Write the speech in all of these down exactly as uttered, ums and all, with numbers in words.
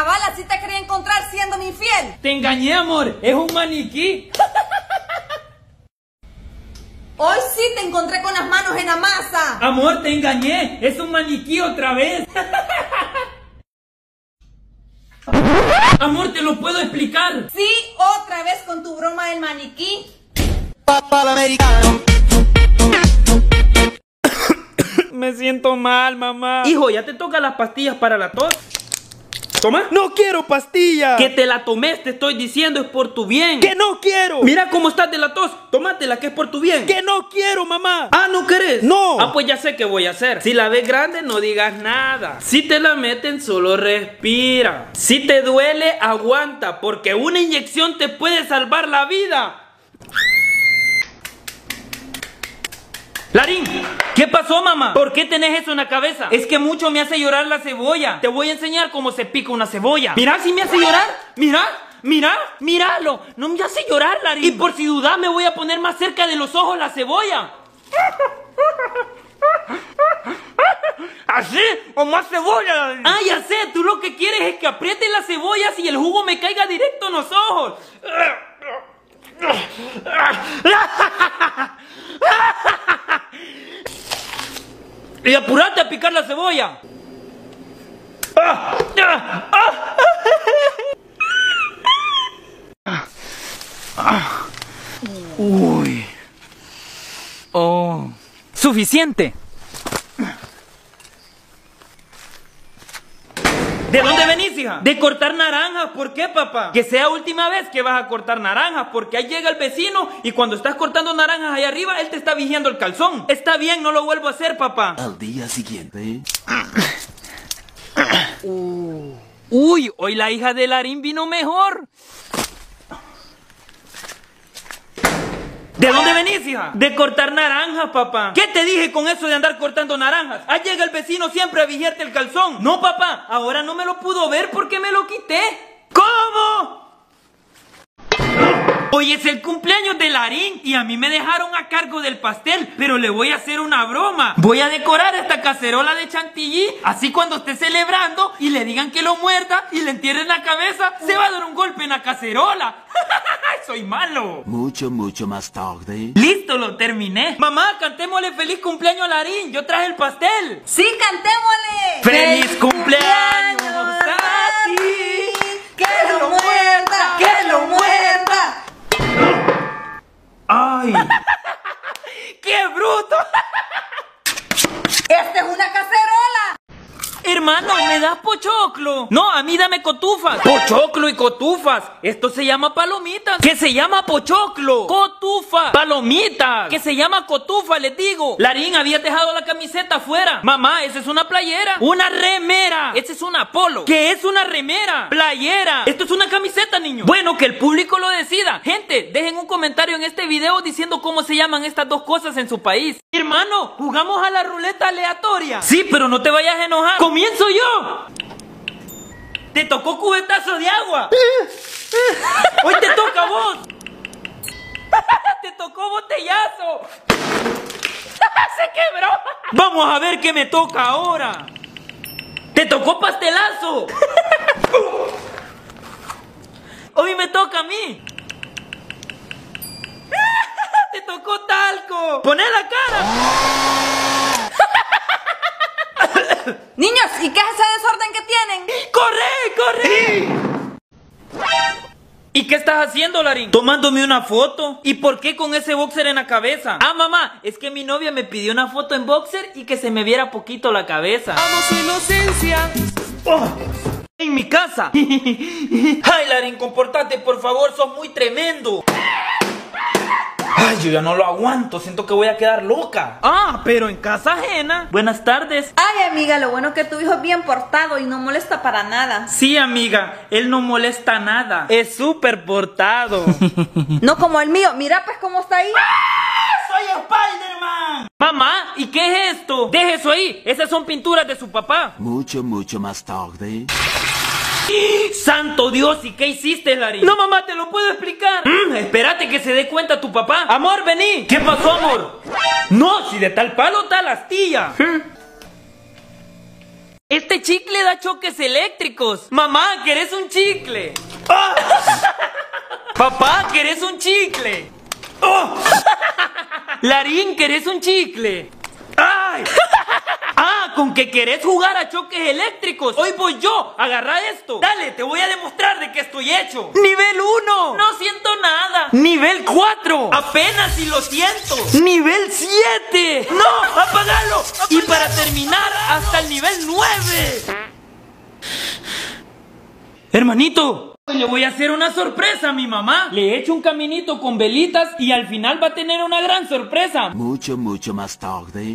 cabal, así te quería encontrar siéndome infiel. Te engañé, amor, es un maniquí. Hoy sí te encontré con las manos en la masa. Amor, te engañé, es un maniquí otra vez. Amor, te lo puedo explicar. Sí, otra vez con tu broma del maniquí. Me siento mal, mamá. Hijo, ya te toca las pastillas para la tos. ¿Toma? ¡No quiero pastilla! Que te la tomes, te estoy diciendo, es por tu bien. ¡Que no quiero! Mira cómo estás de la tos, tómatela, que es por tu bien. ¡Que no quiero, mamá! Ah, ¿no querés? ¡No! Ah, pues ya sé qué voy a hacer. Si la ves grande, no digas nada. Si te la meten, solo respira. Si te duele, aguanta, porque una inyección te puede salvar la vida. Larín, ¿qué pasó, mamá? ¿Por qué tenés eso en la cabeza? Es que mucho me hace llorar la cebolla. Te voy a enseñar cómo se pica una cebolla. Mira si me hace llorar. Mira, mira, míralo. No me hace llorar, Larín. Y por si dudas, me voy a poner más cerca de los ojos la cebolla. ¿Así? ¿O más cebolla, Larín? Ah, ya sé. Tú lo que quieres es que apriete las cebollas y el jugo me caiga directo en los ojos. Y apurate a picar la cebolla. Uy. Oh. Suficiente. ¿De dónde venís, hija? De cortar naranjas. ¿Por qué, papá? Que sea última vez que vas a cortar naranjas, porque ahí llega el vecino y cuando estás cortando naranjas ahí arriba, él te está vigiando el calzón. Está bien, no lo vuelvo a hacer, papá. Al día siguiente. Uh. Uy, hoy la hija de Larín vino mejor. ¿De dónde venís, hija? De cortar naranjas, papá. ¿Qué te dije con eso de andar cortando naranjas? Ahí llega el vecino siempre a vigiarte el calzón. No, papá, ahora no me lo pudo ver porque me lo quité. ¿Cómo? Hoy es el cumpleaños de Larín y a mí me dejaron a cargo del pastel, pero le voy a hacer una broma. Voy a decorar esta cacerola de chantilly, así cuando esté celebrando y le digan que lo muerda y le entierren la cabeza, se va a dar un golpe en la cacerola. Soy malo. Mucho, mucho más tarde. Listo, lo terminé. Mamá, cantémosle feliz cumpleaños a Larín. Yo traje el pastel. Sí, cantémosle. ¡Feliz, ¡Feliz cumpleaños, cumpleaños a ti! ¡Que lo muerda! ¡Que lo muerda! ¡Ay! ¡Qué bruto! ¡Esta es una cacerola! Hermano, ¿me das pochoclo? No, a mí dame cotufas. Pochoclo y cotufas. Esto se llama palomitas. ¿Qué se llama pochoclo? Cotufa. Palomitas. ¿Qué se llama cotufa? Les digo. Larín, habías dejado la camiseta afuera. Mamá, esa es una playera. Una remera. Esa es una polo. ¿Qué es una remera? Playera. Esto es una camiseta, niño. Bueno, que el público lo decida. Gente, dejen un comentario en este video diciendo cómo se llaman estas dos cosas en su país. Hermano, jugamos a la ruleta aleatoria. Sí, pero no te vayas a enojar. ¡Comienzo yo! ¡Te tocó cubetazo de agua! ¡Hoy te toca a vos! ¡Te tocó botellazo! ¡Se quebró! Vamos a ver qué me toca ahora. ¡Te tocó pastelazo! ¡Hoy me toca a mí! ¡Te tocó talco! ¡Poné la cara! Niños, ¿y qué es ese desorden que tienen? ¡Corre, corre! ¿Y qué estás haciendo, Larín? Tomándome una foto. ¿Y por qué con ese boxer en la cabeza? Ah, mamá, es que mi novia me pidió una foto en boxer y que se me viera poquito la cabeza. ¡Amo su inocencia! Oh, en mi casa. Ay, Larín, comportate, por favor, sos muy tremendo. Ay, yo ya no lo aguanto, siento que voy a quedar loca. Ah, pero en casa ajena. Buenas tardes. Ay, amiga, lo bueno que tu hijo es bien portado y no molesta para nada. Sí, amiga, él no molesta nada. Es súper portado. No como el mío, mira pues cómo está ahí. ¡Ah! ¡Soy Spider-Man! Mamá, ¿y qué es esto? Deje eso ahí, esas son pinturas de su papá. Mucho, mucho más tarde. ¡Santo Dios! ¿Y qué hiciste, Larín? No, mamá, te lo puedo explicar. Mm, espérate que se dé cuenta tu papá. Amor, vení. ¿Qué pasó, amor? No, si de tal palo tal astilla. Este chicle da choques eléctricos. Mamá, ¿querés un chicle? ¡Ah! Papá, ¿querés un chicle? ¡Oh! Larín, ¿querés un chicle? ¡Ay! Ah, con que querés jugar a choques eléctricos. Hoy voy yo, agarra esto. Dale, te voy a demostrar de qué estoy hecho. Nivel uno, no siento nada. Nivel cuatro, apenas si lo siento. Nivel siete, no, apagalo, apagalo. Y para terminar, hasta el nivel nueve. Hermanito, hoy le voy a hacer una sorpresa a mi mamá. Le he hecho un caminito con velitas y al final va a tener una gran sorpresa. Mucho, mucho más tarde.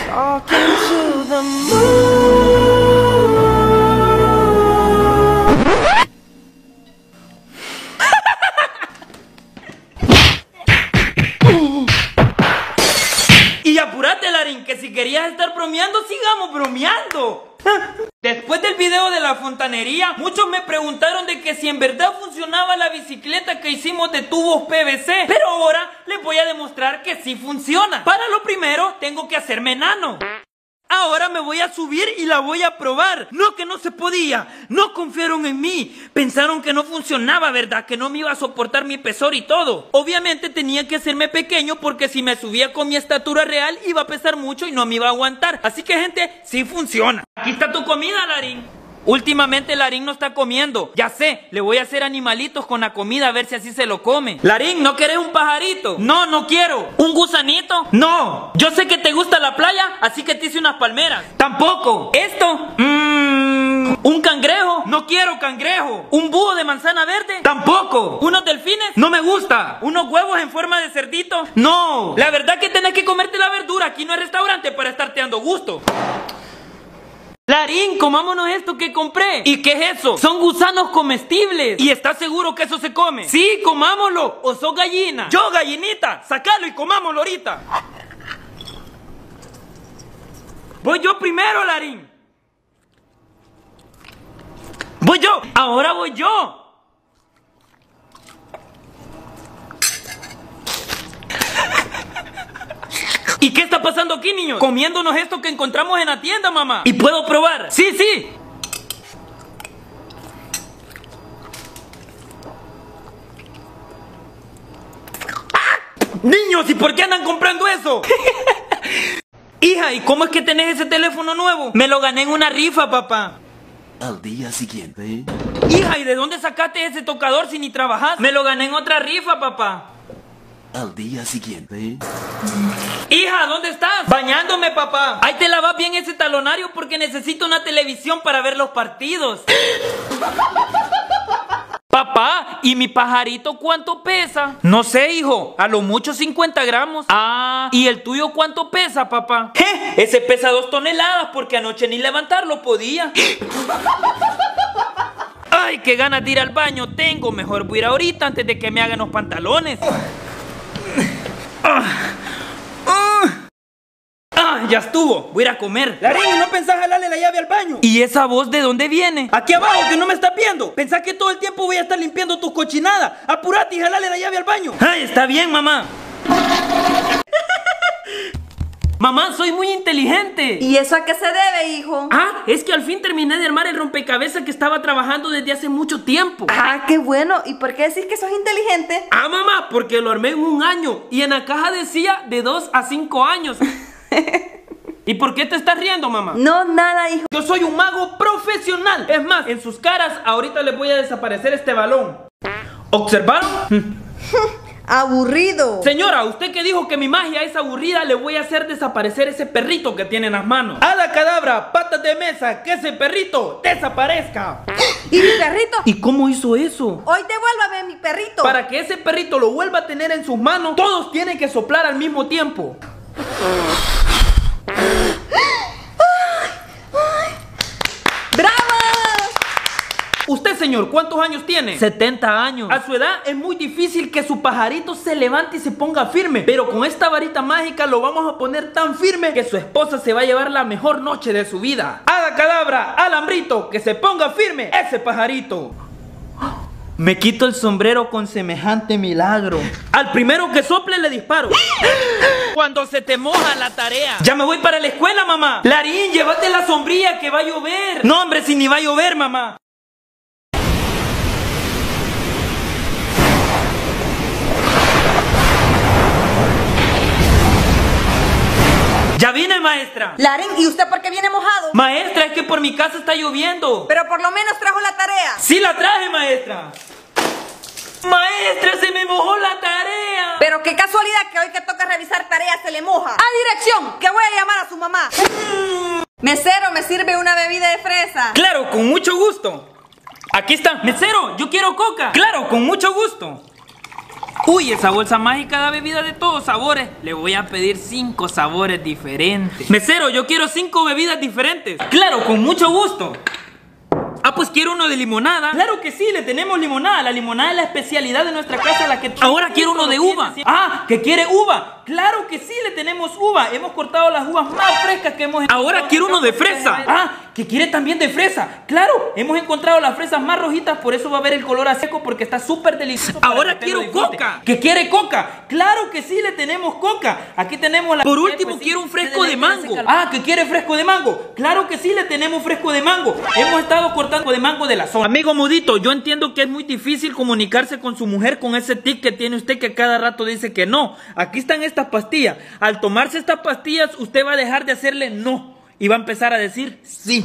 Y apúrate, Larín, que si querías estar bromeando, sigamos bromeando. Después del video de la fontanería, muchos me preguntaron de que si en verdad funcionaba la bicicleta que hicimos de tubos P V C. Pero ahora les voy a demostrar que sí funciona. Para lo primero, tengo que hacerme enano. Ahora me voy a subir y la voy a probar. No, que no se podía. No confiaron en mí. Pensaron que no funcionaba, ¿verdad? Que no me iba a soportar mi pesor y todo. Obviamente tenía que hacerme pequeño porque si me subía con mi estatura real iba a pesar mucho y no me iba a aguantar. Así que, gente, sí funciona. Aquí está tu comida, Larín. Últimamente Larín no está comiendo. Ya sé, le voy a hacer animalitos con la comida a ver si así se lo come. Larín, ¿no querés un pajarito? No, no quiero. ¿Un gusanito? No. Yo sé que te gusta la playa, así que te hice unas palmeras. Tampoco. ¿Esto? Mmm. ¿Un cangrejo? No quiero cangrejo. ¿Un búho de manzana verde? Tampoco. ¿Unos delfines? No me gusta. ¿Unos huevos en forma de cerdito? No. La verdad que tenés que comerte la verdura. Aquí no hay restaurante para estarte dando gusto. Larín, comámonos esto que compré. ¿Y qué es eso? Son gusanos comestibles. ¿Y estás seguro que eso se come? Sí, comámoslo. ¿O sos gallina? Yo, gallinita. Sácalo y comámoslo ahorita. Voy yo primero, Larín. Voy yo. Ahora voy yo. ¿Y qué está pasando aquí, niños? Comiéndonos esto que encontramos en la tienda, mamá. ¿Y puedo probar? Sí, sí. ¡Ah! Niños, ¿y por qué andan comprando eso? Hija, ¿y cómo es que tenés ese teléfono nuevo? Me lo gané en una rifa, papá. Al día siguiente. Hija, ¿y de dónde sacaste ese tocador si ni trabajás? Me lo gané en otra rifa, papá. Al día siguiente. Hija, ¿dónde estás? Bañándome, papá. Ahí te lavas bien ese talonario porque necesito una televisión para ver los partidos. Papá, ¿y mi pajarito cuánto pesa? No sé, hijo, a lo mucho cincuenta gramos. Ah, ¿y el tuyo cuánto pesa, papá? ¿Eh? Ese pesa dos toneladas porque anoche ni levantarlo podía. Ay, qué ganas de ir al baño tengo. Mejor voy a ir ahorita antes de que me hagan los pantalones. Ah, ah, ah, ya estuvo, voy a ir a comer. Larín, ¿no pensás jalarle la llave al baño? ¿Y esa voz de dónde viene? Aquí abajo, que no me estás viendo. Pensás que todo el tiempo voy a estar limpiando tus cochinadas. Apurate y jalale la llave al baño. Ay, está bien, mamá. Mamá, soy muy inteligente. ¿Y eso a qué se debe, hijo? Ah, es que al fin terminé de armar el rompecabezas que estaba trabajando desde hace mucho tiempo. Ah, qué bueno. ¿Y por qué decís que sos inteligente? Ah, mamá, porque lo armé en un año y en la caja decía de dos a cinco años. ¿Y por qué te estás riendo, mamá? No, nada, hijo. Yo soy un mago profesional. Es más, en sus caras ahorita les voy a desaparecer este balón. ¿Observaron? Aburrido. Señora, usted que dijo que mi magia es aburrida, le voy a hacer desaparecer ese perrito que tiene en las manos. ¡Hada cadabra! ¡Patas de mesa! ¡Que ese perrito desaparezca! ¿Y mi perrito? ¿Y cómo hizo eso? Hoy devuélvame mi perrito. Para que ese perrito lo vuelva a tener en sus manos, todos tienen que soplar al mismo tiempo. ¡Bravo! Usted, señor, ¿cuántos años tiene? setenta años. A su edad es muy difícil que su pajarito se levante y se ponga firme. Pero con esta varita mágica lo vamos a poner tan firme que su esposa se va a llevar la mejor noche de su vida. ¡Hada cadabra! ¡Alambrito! ¡Que se ponga firme ese pajarito! Me quito el sombrero con semejante milagro. Al primero que sople le disparo. Cuando se te moja la tarea. Ya me voy para la escuela, mamá. Larín, llévate la sombrilla que va a llover. No, hombre, si ni va a llover, mamá. Ya vine, maestra. Larín, ¿y usted por qué viene mojado? Maestra, es que por mi casa está lloviendo. Pero por lo menos trajo la tarea. Sí la traje, maestra. Maestra, se me mojó la tarea. Pero qué casualidad que hoy que toca revisar tareas se le moja. ¡A dirección! Que voy a llamar a su mamá. Mesero, ¿me sirve una bebida de fresa? Claro, con mucho gusto. Aquí está. Mesero, yo quiero coca. Claro, con mucho gusto. Uy, esa bolsa mágica da bebida de todos sabores. Le voy a pedir cinco sabores diferentes. Mesero, yo quiero cinco bebidas diferentes. Claro, con mucho gusto. Ah, pues quiero uno de limonada. Claro que sí, le tenemos limonada. La limonada es la especialidad de nuestra casa, la que... Ahora quiero uno de uva. Ah, ¿que quiere uva? Claro que sí, le tenemos uva. Hemos cortado las uvas más frescas que hemos encontrado. Ahora quiero uno de fresa. Ah, que quiere también de fresa. Claro, hemos encontrado las fresas más rojitas, por eso va a ver el color a seco, porque está súper delicioso. Ahora quiero coca. ¿Que quiere coca? Claro que sí, le tenemos coca. Aquí tenemos la... Por último, quiero un fresco de mango. Ah, ¿que quiere fresco de mango? Claro que sí, le tenemos fresco de mango. Hemos estado cortando de mango de la zona. Amigo Mudito, yo entiendo que es muy difícil comunicarse con su mujer con ese tic que tiene usted que cada rato dice que no. Aquí están estas pastillas. Al tomarse estas pastillas, usted va a dejar de hacerle no y va a empezar a decir sí.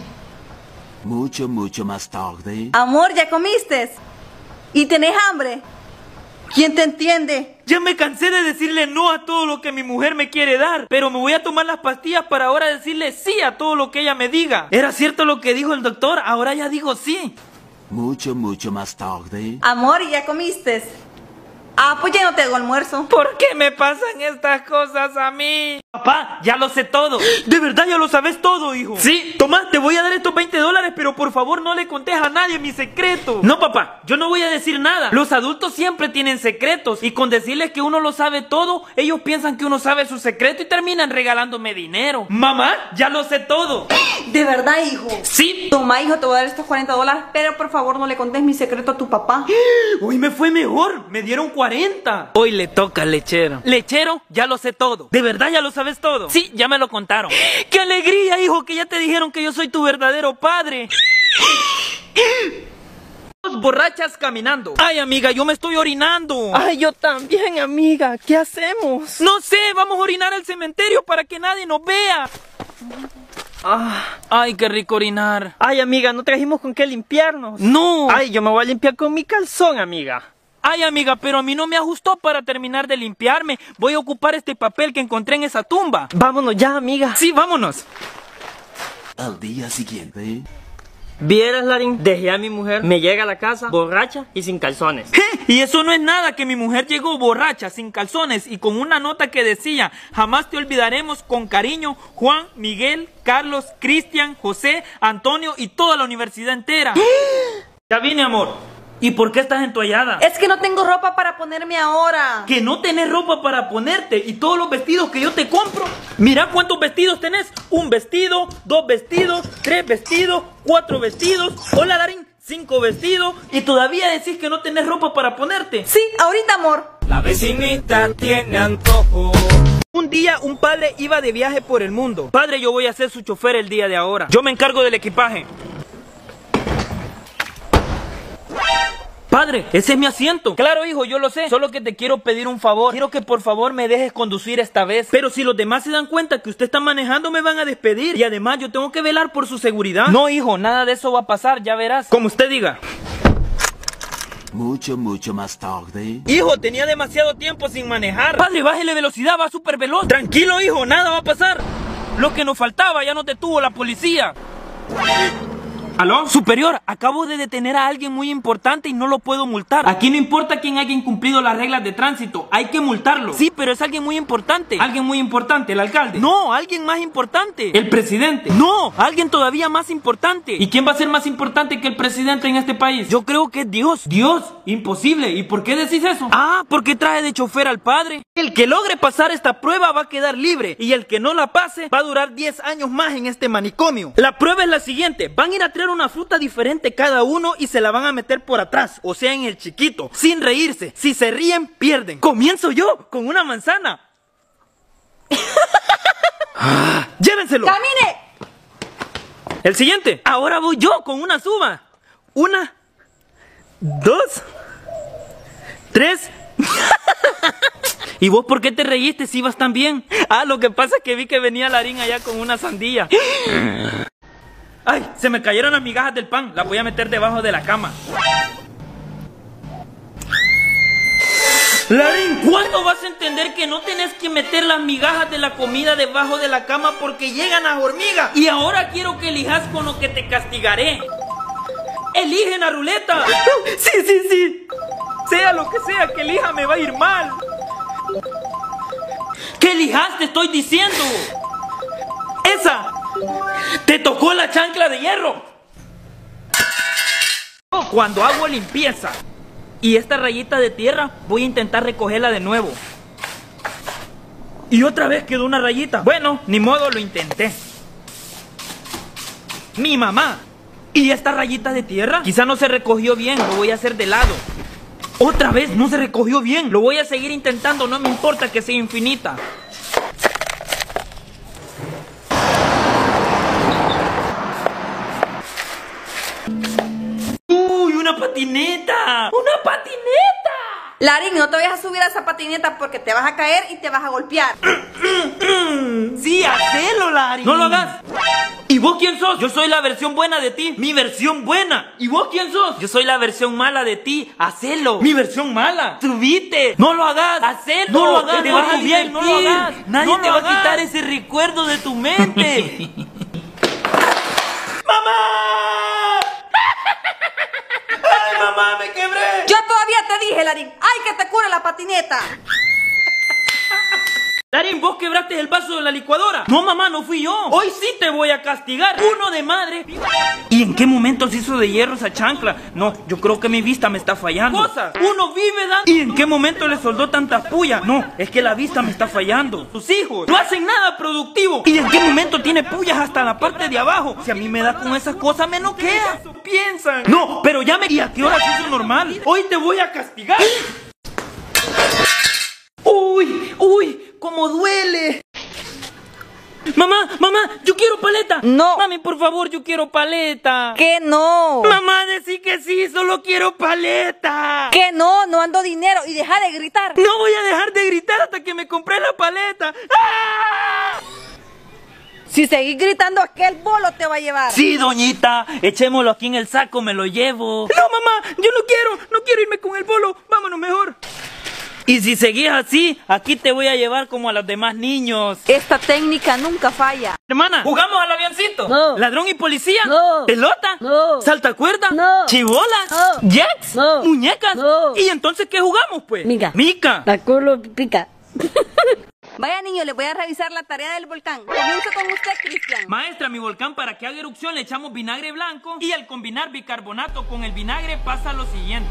Mucho, mucho más tarde. Amor, ¿ya comiste? ¿Y tenés hambre? ¿Quién te entiende? Ya me cansé de decirle no a todo lo que mi mujer me quiere dar, pero me voy a tomar las pastillas para ahora decirle sí a todo lo que ella me diga. Era cierto lo que dijo el doctor, ahora ya digo sí. Mucho, mucho más tarde. Amor, ¿y ya comiste? Ah, pues ya no tengo almuerzo. ¿Por qué me pasan estas cosas a mí? Papá, ya lo sé todo. De verdad ya lo sabes todo, hijo. Sí, toma, te voy a dar estos veinte dólares, pero por favor no le contes a nadie mi secreto. No, papá, yo no voy a decir nada. Los adultos siempre tienen secretos y con decirles que uno lo sabe todo, ellos piensan que uno sabe su secreto y terminan regalándome dinero. Mamá, ya lo sé todo. ¿De verdad, hijo? Sí. Toma, hijo, te voy a dar estos cuarenta dólares, pero por favor no le contes mi secreto a tu papá. Hoy me fue mejor, me dieron cuarenta. Hoy le toca al lechero. Lechero, ya lo sé todo. ¿De verdad ya lo sabes todo? Sí, ya me lo contaron. ¡Qué alegría, hijo! Que ya te dijeron que yo soy tu verdadero padre. Dos borrachas caminando. Ay, amiga, yo me estoy orinando. Ay, yo también, amiga. ¿Qué hacemos? No sé, vamos a orinar al cementerio para que nadie nos vea. Ah, Ay, qué rico orinar. ay, amiga, no trajimos con qué limpiarnos. No. Ay, yo me voy a limpiar con mi calzón, amiga. Ay, amiga, pero a mí no me ajustó para terminar de limpiarme. Voy a ocupar este papel que encontré en esa tumba. Vámonos ya, amiga. Sí, vámonos. Al día siguiente. Vieras, Larín, dejé a mi mujer, me llega a la casa borracha y sin calzones. Y eso no es nada, que mi mujer llegó borracha, sin calzones y con una nota que decía: jamás te olvidaremos, con cariño, Juan, Miguel, Carlos, Cristian, José, Antonio y toda la universidad entera. Ya vine, amor. ¿Y por qué estás entoallada? Es que no tengo ropa para ponerme ahora. Que no tenés ropa para ponerte y todos los vestidos que yo te compro. Mira cuántos vestidos tenés. Un vestido, dos vestidos, tres vestidos, cuatro vestidos. Hola, Larín, cinco vestidos. Y todavía decís que no tenés ropa para ponerte. Sí, ahorita, amor. La vecinita tiene antojo. Un día un padre iba de viaje por el mundo. Padre, yo voy a ser su chofer el día de ahora. Yo me encargo del equipaje. Padre, ese es mi asiento. Claro, hijo, yo lo sé. Solo que te quiero pedir un favor. Quiero que por favor me dejes conducir esta vez. Pero si los demás se dan cuenta que usted está manejando, me van a despedir. Y además yo tengo que velar por su seguridad. No, hijo, nada de eso va a pasar, ya verás. Como usted diga. Mucho, mucho más tarde. Hijo, tenía demasiado tiempo sin manejar. Padre, bájele velocidad, va súper veloz. Tranquilo, hijo, nada va a pasar. Lo que nos faltaba ya nos detuvo la policía. ¿Aló? Superior, acabo de detener a alguien muy importante y no lo puedo multar. Aquí no importa quién haya incumplido las reglas de tránsito, hay que multarlo. Sí, pero es alguien muy importante. Alguien muy importante, el alcalde. No, alguien más importante. El presidente. No, alguien todavía más importante. ¿Y quién va a ser más importante que el presidente en este país? Yo creo que es Dios. Dios, imposible. ¿Y por qué decís eso? Ah, porque trae de chofer al padre. El que logre pasar esta prueba va a quedar libre y el que no la pase va a durar diez años más en este manicomio. La prueba es la siguiente: van a ir a traer una fruta diferente cada uno y se la van a meter por atrás, o sea en el chiquito, sin reírse. Si se ríen, pierden. Comienzo yo con una manzana. Ah, llévenselo. ¡Camine! El siguiente. Ahora voy yo con una uva. Una, dos, tres. ¿Y vos por qué te reíste si ibas tan bien? Ah, lo que pasa es que vi que venía Larín allá con una sandía. Ay, se me cayeron las migajas del pan. Las voy a meter debajo de la cama. Larín, ¿cuándo vas a entender que no tenés que meter las migajas de la comida debajo de la cama porque llegan las hormigas? Y ahora quiero que elijas con lo que te castigaré. ¡Elige la ruleta! Sí, sí, sí. Sea lo que sea que elija, me va a ir mal. ¿Qué elijas? Te estoy diciendo. ¡Esa! ¡Te tocó la chancla de hierro! Cuando hago limpieza y esta rayita de tierra, voy a intentar recogerla de nuevo. Y otra vez quedó una rayita. Bueno, ni modo, lo intenté. Mi mamá. ¿Y esta rayita de tierra? Quizá no se recogió bien, lo voy a hacer de lado. Otra vez no se recogió bien. Lo voy a seguir intentando, no me importa que sea infinita. ¡Uy, una patineta! ¡Una patineta! Larín, no te vayas a subir a esa patineta porque te vas a caer y te vas a golpear. Sí, hacelo, Larín. No lo hagas. ¿Y vos quién sos? Yo soy la versión buena de ti. Mi versión buena. ¿Y vos quién sos? Yo soy la versión mala de ti. Hacelo. Mi versión mala. Subite. No lo hagas. Hacelo. No lo hagas. Te vas a divertir. No lo hagas. Nadie no te va hagas. a quitar ese recuerdo de tu mente. ¡Mamá! ¡Ay, mamá, me quebré! Yo todavía te dije, Larín. ¡Ay, que te cure la patineta! Larín, vos quebraste el vaso de la licuadora. No, mamá, no fui yo. Hoy sí te voy a castigar. Uno de madre. ¿Y en qué momento se hizo de hierro esa chancla? No, yo creo que mi vista me está fallando. Cosas. Uno vive dando. ¿Y en qué momento le soldó tanta puya? No, es que la vista me está fallando. Sus hijos no hacen nada productivo. ¿Y en qué momento tiene puyas hasta la parte de abajo? Si a mí me da con esas cosas, me noquea. Piensan. No, pero ya me... ¿Y a qué hora se hizo normal? Hoy te voy a castigar. ¡Uy! ¡Uy! ¡Cómo duele! Mamá, mamá, yo quiero paleta. No. Mami, por favor, yo quiero paleta. ¿Qué no? Mamá, decí que sí, solo quiero paleta. ¿Qué no? No ando dinero y deja de gritar. No voy a dejar de gritar hasta que me compré la paleta. ¡Ah! Si seguís gritando, aquel bolo te va a llevar. Sí, doñita, echémoslo aquí en el saco, me lo llevo. No, mamá, yo no quiero, no quiero irme con el bolo. Vámonos mejor. Y si seguís así, aquí te voy a llevar como a los demás niños. Esta técnica nunca falla. Hermana, ¿jugamos al avioncito? No. ¿Ladrón y policía? No. ¿Pelota? No. ¿Saltacuerda? No. ¿Chibolas? No. ¿Jets? No. ¿Muñecas? No. ¿Y entonces qué jugamos, pues? Mica. Mica. La culo pica. Vaya, niño, les voy a revisar la tarea del volcán. Comienzo con usted, Cristian. Maestra, mi volcán, para que haga erupción le echamos vinagre blanco y al combinar bicarbonato con el vinagre pasa lo siguiente.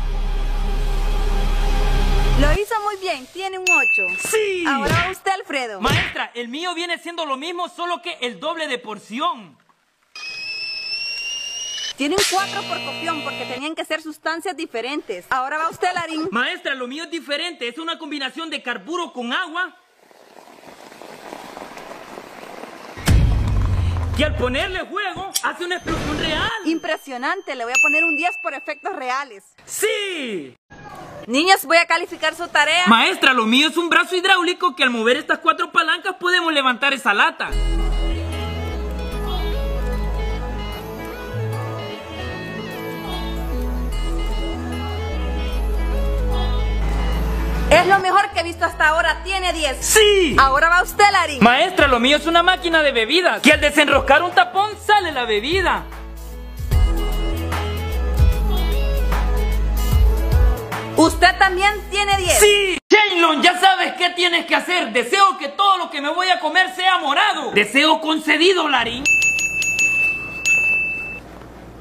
Lo hizo muy bien, tiene un ocho. ¡Sí! Ahora va usted, Alfredo. Maestra, el mío viene siendo lo mismo, solo que el doble de porción. Tiene un cuatro por copión porque tenían que ser sustancias diferentes. Ahora va usted, Larín. Maestra, lo mío es diferente, es una combinación de carburo con agua. Y al ponerle fuego, hace una explosión real. Impresionante, le voy a poner un diez por efectos reales. ¡Sí! Niños, voy a calificar su tarea. Maestra, lo mío es un brazo hidráulico que al mover estas cuatro palancas podemos levantar esa lata. Es lo mejor que he visto hasta ahora, tiene diez. ¡Sí! Ahora va usted, Larín. Maestra, lo mío es una máquina de bebidas que al desenroscar un tapón sale la bebida. Usted también tiene diez. ¡Sí! Shailon, ya sabes qué tienes que hacer. Deseo que todo lo que me voy a comer sea morado. Deseo concedido, Larín.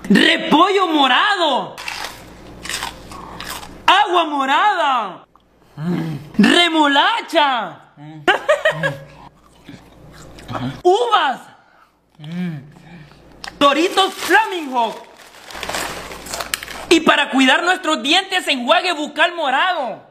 ¡Repollo morado! ¡Agua morada! Mm. ¡Remolacha! Mm. ¡Uvas! Mm. Doritos Flamingo. Y para cuidar nuestros dientes, enjuague bucal morado.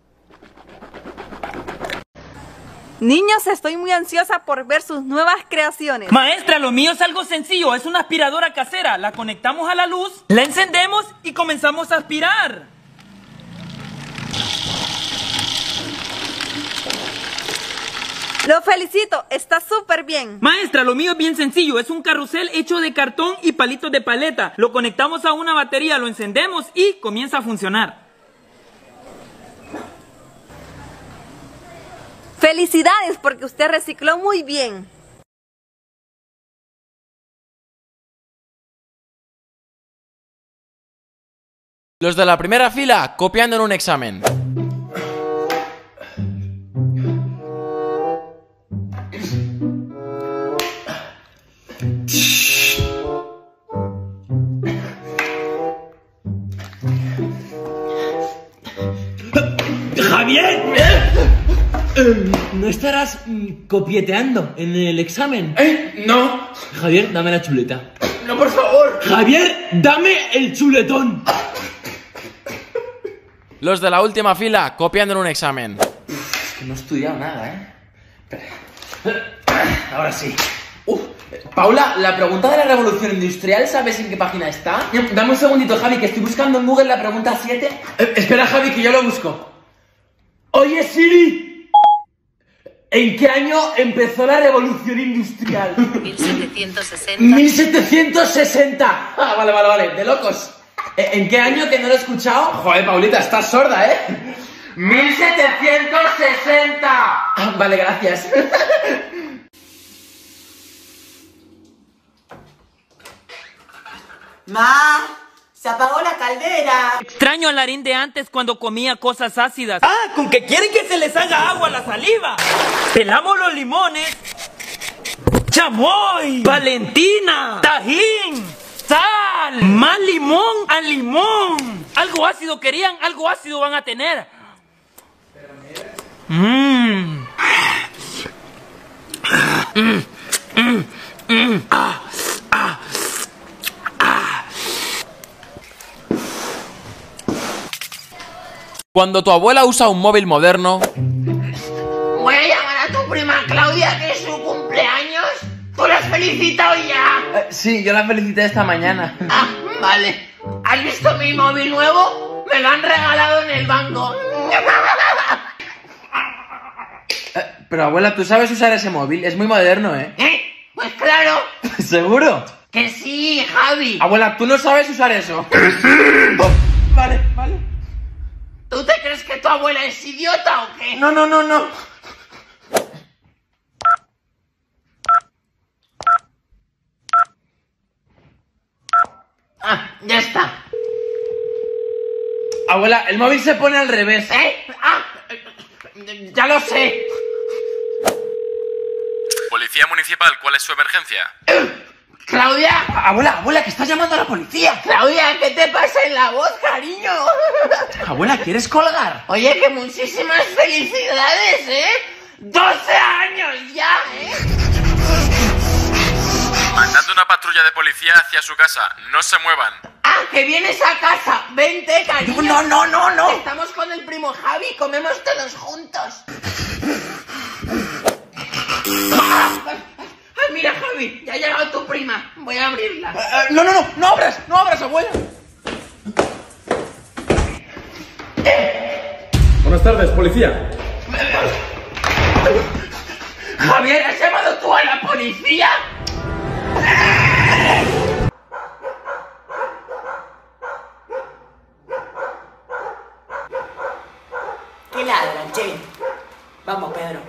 Niños, estoy muy ansiosa por ver sus nuevas creaciones. Maestra, lo mío es algo sencillo, es una aspiradora casera. La conectamos a la luz, la encendemos y comenzamos a aspirar. Lo felicito, está súper bien. Maestra, lo mío es bien sencillo, es un carrusel hecho de cartón y palitos de paleta. Lo conectamos a una batería, lo encendemos y comienza a funcionar. Felicidades porque usted recicló muy bien. Los de la primera fila copiando en un examen. ¡Javier! ¿No estarás mm, copieteando en el examen? ¿Eh? No. Javier, dame la chuleta. No, por favor. Javier, dame el chuletón. Los de la última fila copiando en un examen. Es que no he estudiado nada, ¿eh? Espera. Ahora sí. Uf. Paula, la pregunta de la revolución industrial, ¿sabes en qué página está? Dame un segundito, Javi, que estoy buscando en Google la pregunta siete. Eh, espera, Javi, que yo lo busco. Oye, Siri, ¿en qué año empezó la revolución industrial? mil setecientos sesenta. mil setecientos sesenta. Ah, vale, vale, vale, de locos. ¿En qué año, que no lo he escuchado? Joder, Paulita, estás sorda, ¿eh? mil setecientos sesenta. Ah, vale, gracias. Ma, se apagó la caldera. Extraño al Larín de antes cuando comía cosas ácidas. Ah, con que quieren que se les haga agua a la saliva. Pelamos los limones. ¡Chamoy! ¡Valentina! ¡Tajín! ¡Sal! ¡Más limón a limón! Algo ácido querían, algo ácido van a tener. Mmm. Mmm. Mmm. Mmm. Ah. Ah. Cuando tu abuela usa un móvil moderno. Voy a llamar a tu prima Claudia, que es su cumpleaños. ¿Tú la has felicitado ya? Eh, sí, yo la felicité esta mañana. Ah, vale. ¿Has visto mi móvil nuevo? Me lo han regalado en el banco. Eh, pero abuela, ¿tú sabes usar ese móvil? Es muy moderno, ¿eh? ¿Eh? Pues claro. ¿Seguro? Que sí, Javi. Abuela, ¿tú no sabes usar eso? Oh, vale, vale. ¿Tú te crees que tu abuela es idiota o qué? No, no, no, no. Ah, ya está. Abuela, el móvil se pone al revés. ¿Eh? Ah, ya lo sé. Policía municipal, ¿cuál es su emergencia? Claudia. Abuela, abuela, que estás llamando a la policía. Claudia, ¿qué te pasa en la voz, cariño? Abuela, ¿quieres colgar? Oye, que muchísimas felicidades, ¿eh? doce años ya, ¿eh? Mandando una patrulla de policía hacia su casa. No se muevan. Ah, que vienes a casa. Vente, cariño. No, no, no, no. Estamos con el primo Javi, comemos todos juntos. Ay, mira, Javi, ya ha llegado tu prima. Voy a abrirla. Uh, no, no, no, no abras, no abras, abuela. Buenas tardes, policía. Javier, ¿has llamado tú a la policía? ¿Qué ladran, che? Vamos, Pedro.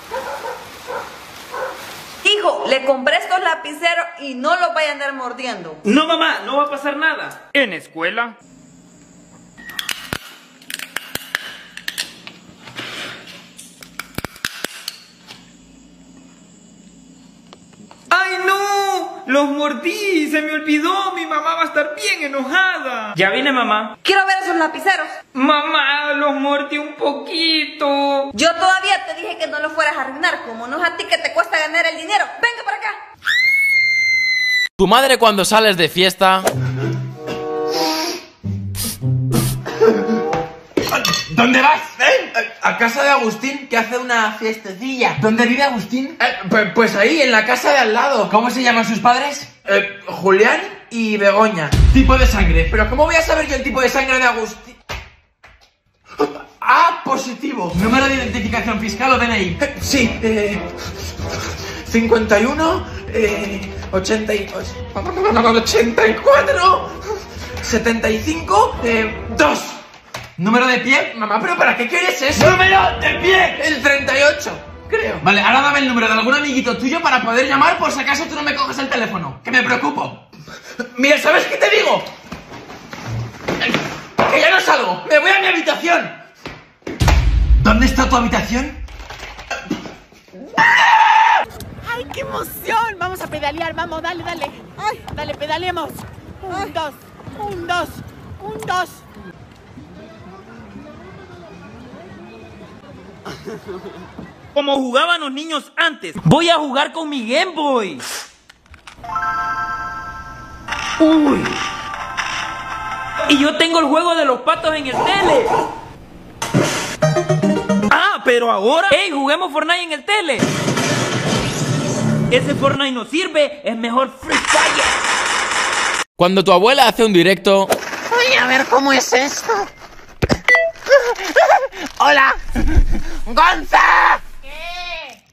Hijo, le compré estos lapiceros y no los vaya a andar mordiendo. No, mamá, no va a pasar nada. ¿En escuela? ¡Ay, no! Los mordí, se me olvidó, mi mamá va a estar bien enojada. Ya vine, mamá. Quiero ver esos lapiceros. Mamá, los mordí un poquito. Yo todavía te dije que no los fueras a arruinar, como no es a ti que te cuesta ganar el dinero. Venga para acá. Tu madre cuando sales de fiesta... ¿Dónde vas? ¿Eh? A casa de Agustín, que hace una fiestecilla. ¿Dónde vive Agustín? Eh, pues, pues ahí, en la casa de al lado. ¿Cómo se llaman sus padres? Eh, Julián y Begoña. Tipo de sangre. Pero ¿cómo voy a saber yo el tipo de sangre de Agustín? Ah, positivo. ¿Número de identificación fiscal o D N I? Eh, sí, eh... cincuenta y uno, eh... ochenta y... ochenta y cuatro... setenta y cinco, eh... dos. ¿Número de pie? Mamá, ¿pero para qué quieres eso? ¡Número de pie! El treinta y ocho, creo. Vale, ahora dame el número de algún amiguito tuyo para poder llamar por si acaso tú no me coges el teléfono. Que me preocupo. Mira, ¿sabes qué te digo? Que ya no salgo. Me voy a mi habitación. ¿Dónde está tu habitación? ¡Ay, qué emoción! Vamos a pedalear, vamos, dale, dale. Ay, dale, pedaleemos. Un, dos, un, dos, un, dos. Como jugaban los niños antes. Voy a jugar con mi Game Boy. Uy. Y yo tengo el juego de los patos en el tele. Ah, pero ahora... ¡Ey, juguemos Fortnite en el tele! Ese Fortnite no sirve, es mejor Free Fire. Cuando tu abuela hace un directo... Voy a ver cómo es esto. ¡Hola! ¡Gonza! ¿Qué?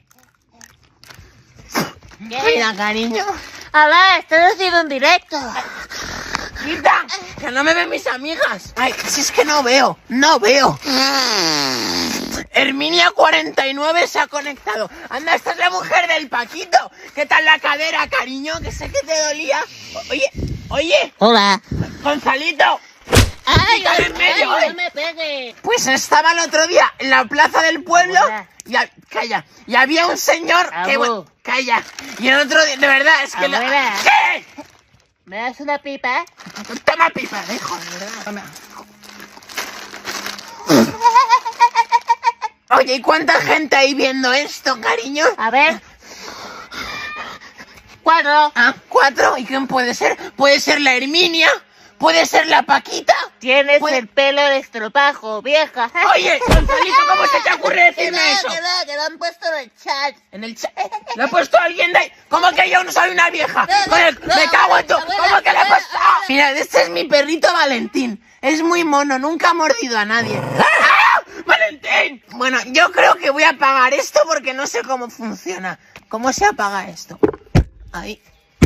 Mira, cariño. A ver, estoy haciendo un directo. ¡Quita! ¡Que no me ven mis amigas! Ay, si es que no veo, no veo. Herminia cuarenta y nueve se ha conectado. Anda, esta es la mujer del Paquito. ¿Qué tal la cadera, cariño? Que sé que te dolía. Oye, oye. Hola. Gonzalito. ¡Ay, Quítale en medio, ay, ay. no me pegue! Pues estaba el otro día en la plaza del pueblo. Abuela. Y ha- calla. Y había un señor que... Abu. bueno, calla. Y el otro día, de verdad, es que... la- Abuela. ¿Qué? ¿Me das una pipa? Toma pipa, hijo, de verdad. Toma. Oye, ¿y cuánta gente hay viendo esto, cariño? A ver. Cuatro. Ah, ¿cuatro? ¿Y quién puede ser? ¿Puede ser la Herminia? ¿Puede ser la Paquita? Tienes Puede- el pelo de estropajo, vieja. Oye, Gonzalito, ¿cómo se te ocurre Que no, decirme eso? que no, que lo han puesto en el chat. En el chat. ¿Le ha puesto alguien de ahí? ¿Cómo que yo no soy una vieja? No, no, Oye, no, me cago en tu... abuela, ¿Cómo que le ha abuela, puesto? abuela. Mira, este es mi perrito Valentín. Es muy mono, nunca ha mordido a nadie. ¡Ah! ¡Valentín! Bueno, yo creo que voy a apagar esto porque no sé cómo funciona. ¿Cómo se apaga esto? Ahí.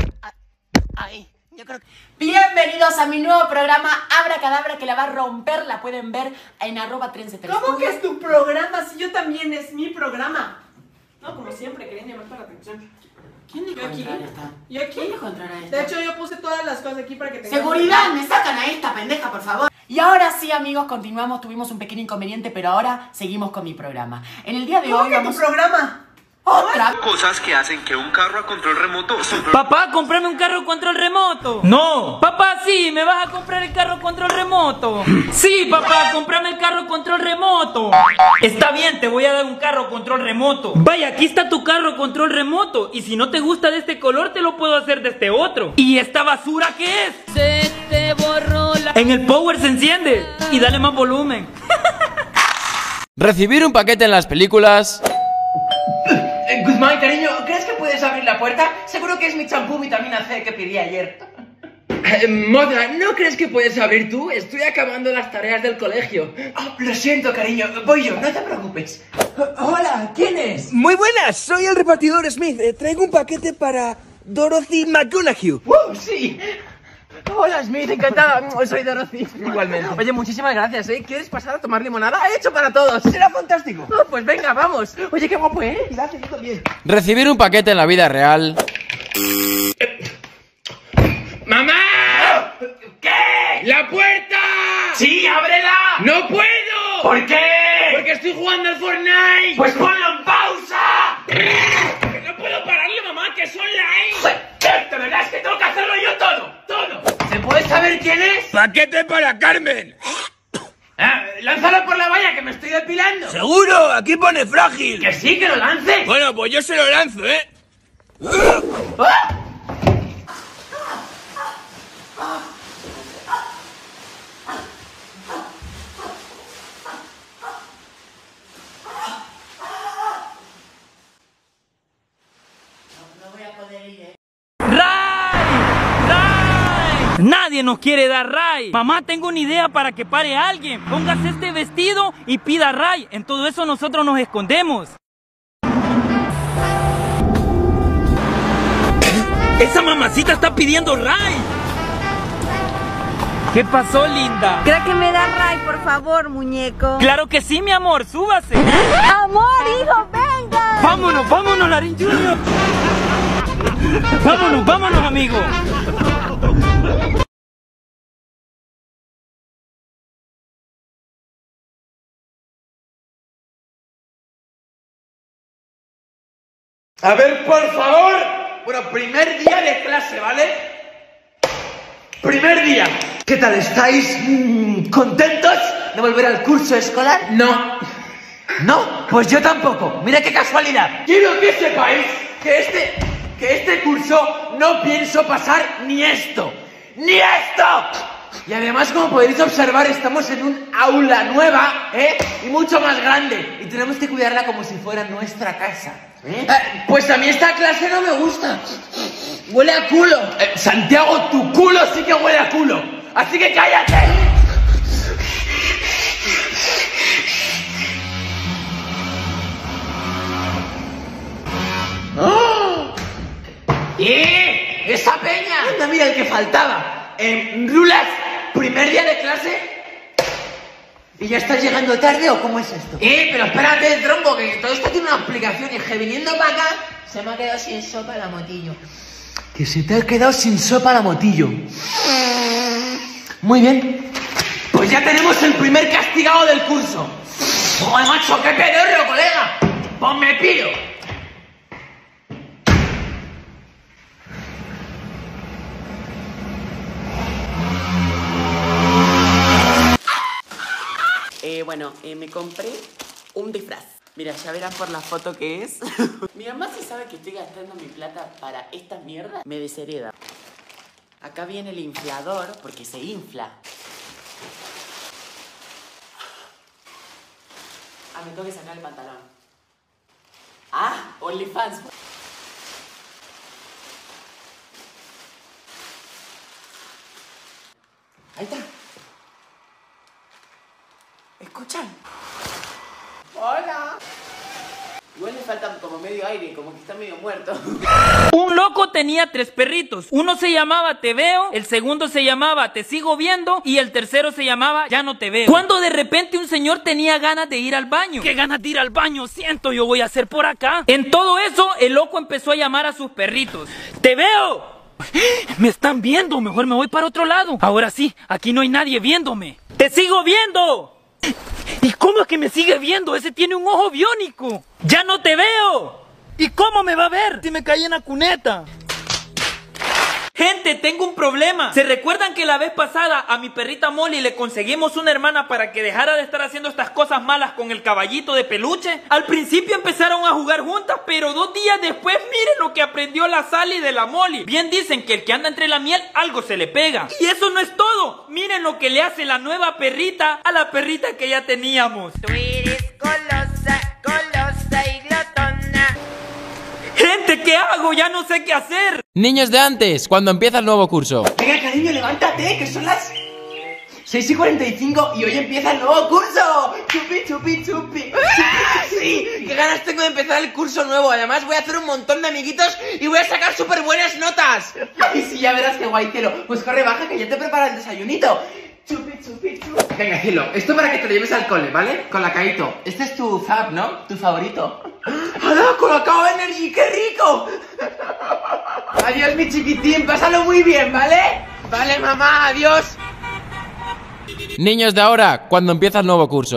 Ahí. Yo creo que... Bienvenidos a mi nuevo programa Abracadabra, que la va a romper. La pueden ver en arroba trece tres. ¿Cómo que es tu programa? Si yo también es mi programa. No, como siempre, querían llamar para la atención. ¿Quién dijo Yo aquí. entrar a esta? ¿Y aquí? ¿Quién dijo entrar a esta? De hecho, yo puse todas las cosas aquí para que tengan... ¡Seguridad! ¡Me sacan a esta pendeja, por favor! Y ahora sí, amigos, continuamos. Tuvimos un pequeño inconveniente, pero ahora seguimos con mi programa. En el día de ¿Cómo hoy que vamos... tu programa? ¡Otra! Cosas que hacen que un carro a control remoto... Papá, cómprame un carro control remoto. No. Papá, sí, me vas a comprar el carro control remoto. Sí, papá, cómprame el carro control remoto. Está bien, te voy a dar un carro control remoto. Vaya, aquí está tu carro control remoto. Y si no te gusta de este color, te lo puedo hacer de este otro. ¿Y esta basura qué es? Se te borró la... En el power se enciende. Y dale más volumen. Recibir un paquete en las películas... Eh, Guzmán, cariño, ¿crees que puedes abrir la puerta? Seguro que es mi champú vitamina C que pedí ayer. Eh, Moda, ¿no crees que puedes abrir tú? Estoy acabando las tareas del colegio. Oh, lo siento, cariño, voy yo, no te preocupes. Hola, ¿quién es? Muy buenas, soy el repartidor Smith. Eh, traigo un paquete para Dorothy McGonaghy. ¡Uh, sí! Hola, Smith, encantada. Soy Dorothy. Igualmente. Oye, muchísimas gracias, ¿eh? ¿Quieres pasar a tomar limonada? ¡He hecho para todos! Será fantástico. Oh, pues venga, vamos. Oye, qué guapo, ¿eh? Gracias, yo también. Recibir un paquete en la vida real... ¡Mamá! ¿Qué? ¡La puerta! ¡Sí, ábrela! ¡No puedo! ¿Por qué? Porque estoy jugando al Fortnite. ¡Pues ponlo en pausa! ¡Que no puedo pararlo, mamá! ¡Que es online! ¡De verdad es saber quién es? ¡Paquete para Carmen! Ah, lánzalo por la valla, que me estoy depilando. ¡Seguro! Aquí pone frágil. Que sí, que lo lances. Bueno, pues yo se lo lanzo, ¿eh? ¡Ah! Nadie nos quiere dar ray. Mamá, tengo una idea para que pare a alguien. Póngase este vestido y pida ray. En todo eso nosotros nos escondemos. Esa mamacita está pidiendo ray. ¿Qué pasó, linda? ¿Cree que me da ray, por favor, muñeco? Claro que sí, mi amor, súbase. ¡Amor, hijo, venga! Vámonos, vámonos, Larín Junior. Vámonos, vámonos, amigo. A ver, por favor. Bueno, primer día de clase, ¿vale? Primer día. ¿Qué tal? ¿Estáis mmm, contentos de volver al curso escolar? No. ¿No? Pues yo tampoco. Mira qué casualidad. Quiero que sepáis que este, que este curso no pienso pasar ni esto. ¡Ni esto! Y además, como podéis observar, estamos en un aula nueva, ¿eh? Y mucho más grande. Y tenemos que cuidarla como si fuera nuestra casa. ¿Eh? Eh, pues a mí esta clase no me gusta. Huele a culo. Eh, Santiago, tu culo sí que huele a culo. Así que cállate. ¡Oh! ¡Eh! ¡Esa peña! Anda, mira el que faltaba. Eh, Rulas, primer día de clase. ¿Y ya estás llegando tarde o cómo es esto? Eh, pero espérate, trombo, que todo esto tiene una explicación. Y es que viniendo para acá, se me ha quedado sin sopa la motillo. Que se te ha quedado sin sopa la motillo. Muy bien. Pues ya tenemos el primer castigado del curso. ¡Joder, macho, qué pedorro, colega! Pues me piro. Eh, bueno, eh, me compré un disfraz. Mira, ya verán por la foto que es. Mi mamá, si sabe que estoy gastando mi plata para esta mierda, me deshereda. Acá viene el inflador, porque se infla. Ah, me tengo que sacar el pantalón. Ah, OnlyFans. Ahí está. ¿Escuchan? Hola. Igual le falta como medio aire, como que está medio muerto. Un loco tenía tres perritos. Uno se llamaba Te Veo, el segundo se llamaba Te Sigo Viendo y el tercero se llamaba Ya No Te Veo. Cuando de repente un señor tenía ganas de ir al baño. ¿Qué ganas de ir al baño siento? Yo voy a hacer por acá. En todo eso, el loco empezó a llamar a sus perritos. ¡Te veo! Me están viendo, mejor me voy para otro lado. Ahora sí, aquí no hay nadie viéndome. ¡Te sigo viendo! ¿Y cómo es que me sigue viendo? Ese tiene un ojo biónico. ¡Ya no te veo! ¿Y cómo me va a ver si me caí en la cuneta? Gente, tengo un problema. ¿Se recuerdan que la vez pasada a mi perrita Molly le conseguimos una hermana para que dejara de estar haciendo estas cosas malas con el caballito de peluche? Al principio empezaron a jugar juntas, pero dos días después miren lo que aprendió la Sally de la Molly. Bien dicen que el que anda entre la miel algo se le pega. Y eso no es todo. Miren lo que le hace la nueva perrita a la perrita que ya teníamos. Tú eres golosa, golosa y glotona. Gente, ¿qué hago? Ya no sé qué hacer. Niños de antes, cuando empieza el nuevo curso. Venga, cariño, levántate, que son las seis y cuarenta y cinco y hoy empieza el nuevo curso. Chupi, chupi, chupi. Sí, qué ganas tengo de empezar el curso nuevo. Además voy a hacer un montón de amiguitos y voy a sacar súper buenas notas. Ay, sí, ya verás qué guay, cielo. Pues corre, baja, que ya te prepara el desayunito. Chupi, chupi, chupi. Venga, cielo, esto para que te lo lleves al cole, ¿vale? Con la Caito. Este es tu fab, ¿no? Tu favorito. ¡Hala, Colacao Energy! ¡Qué rico! Adiós, mi chiquitín, pásalo muy bien, ¿vale? Vale, mamá, adiós. Niños de ahora, cuando empieza el nuevo curso.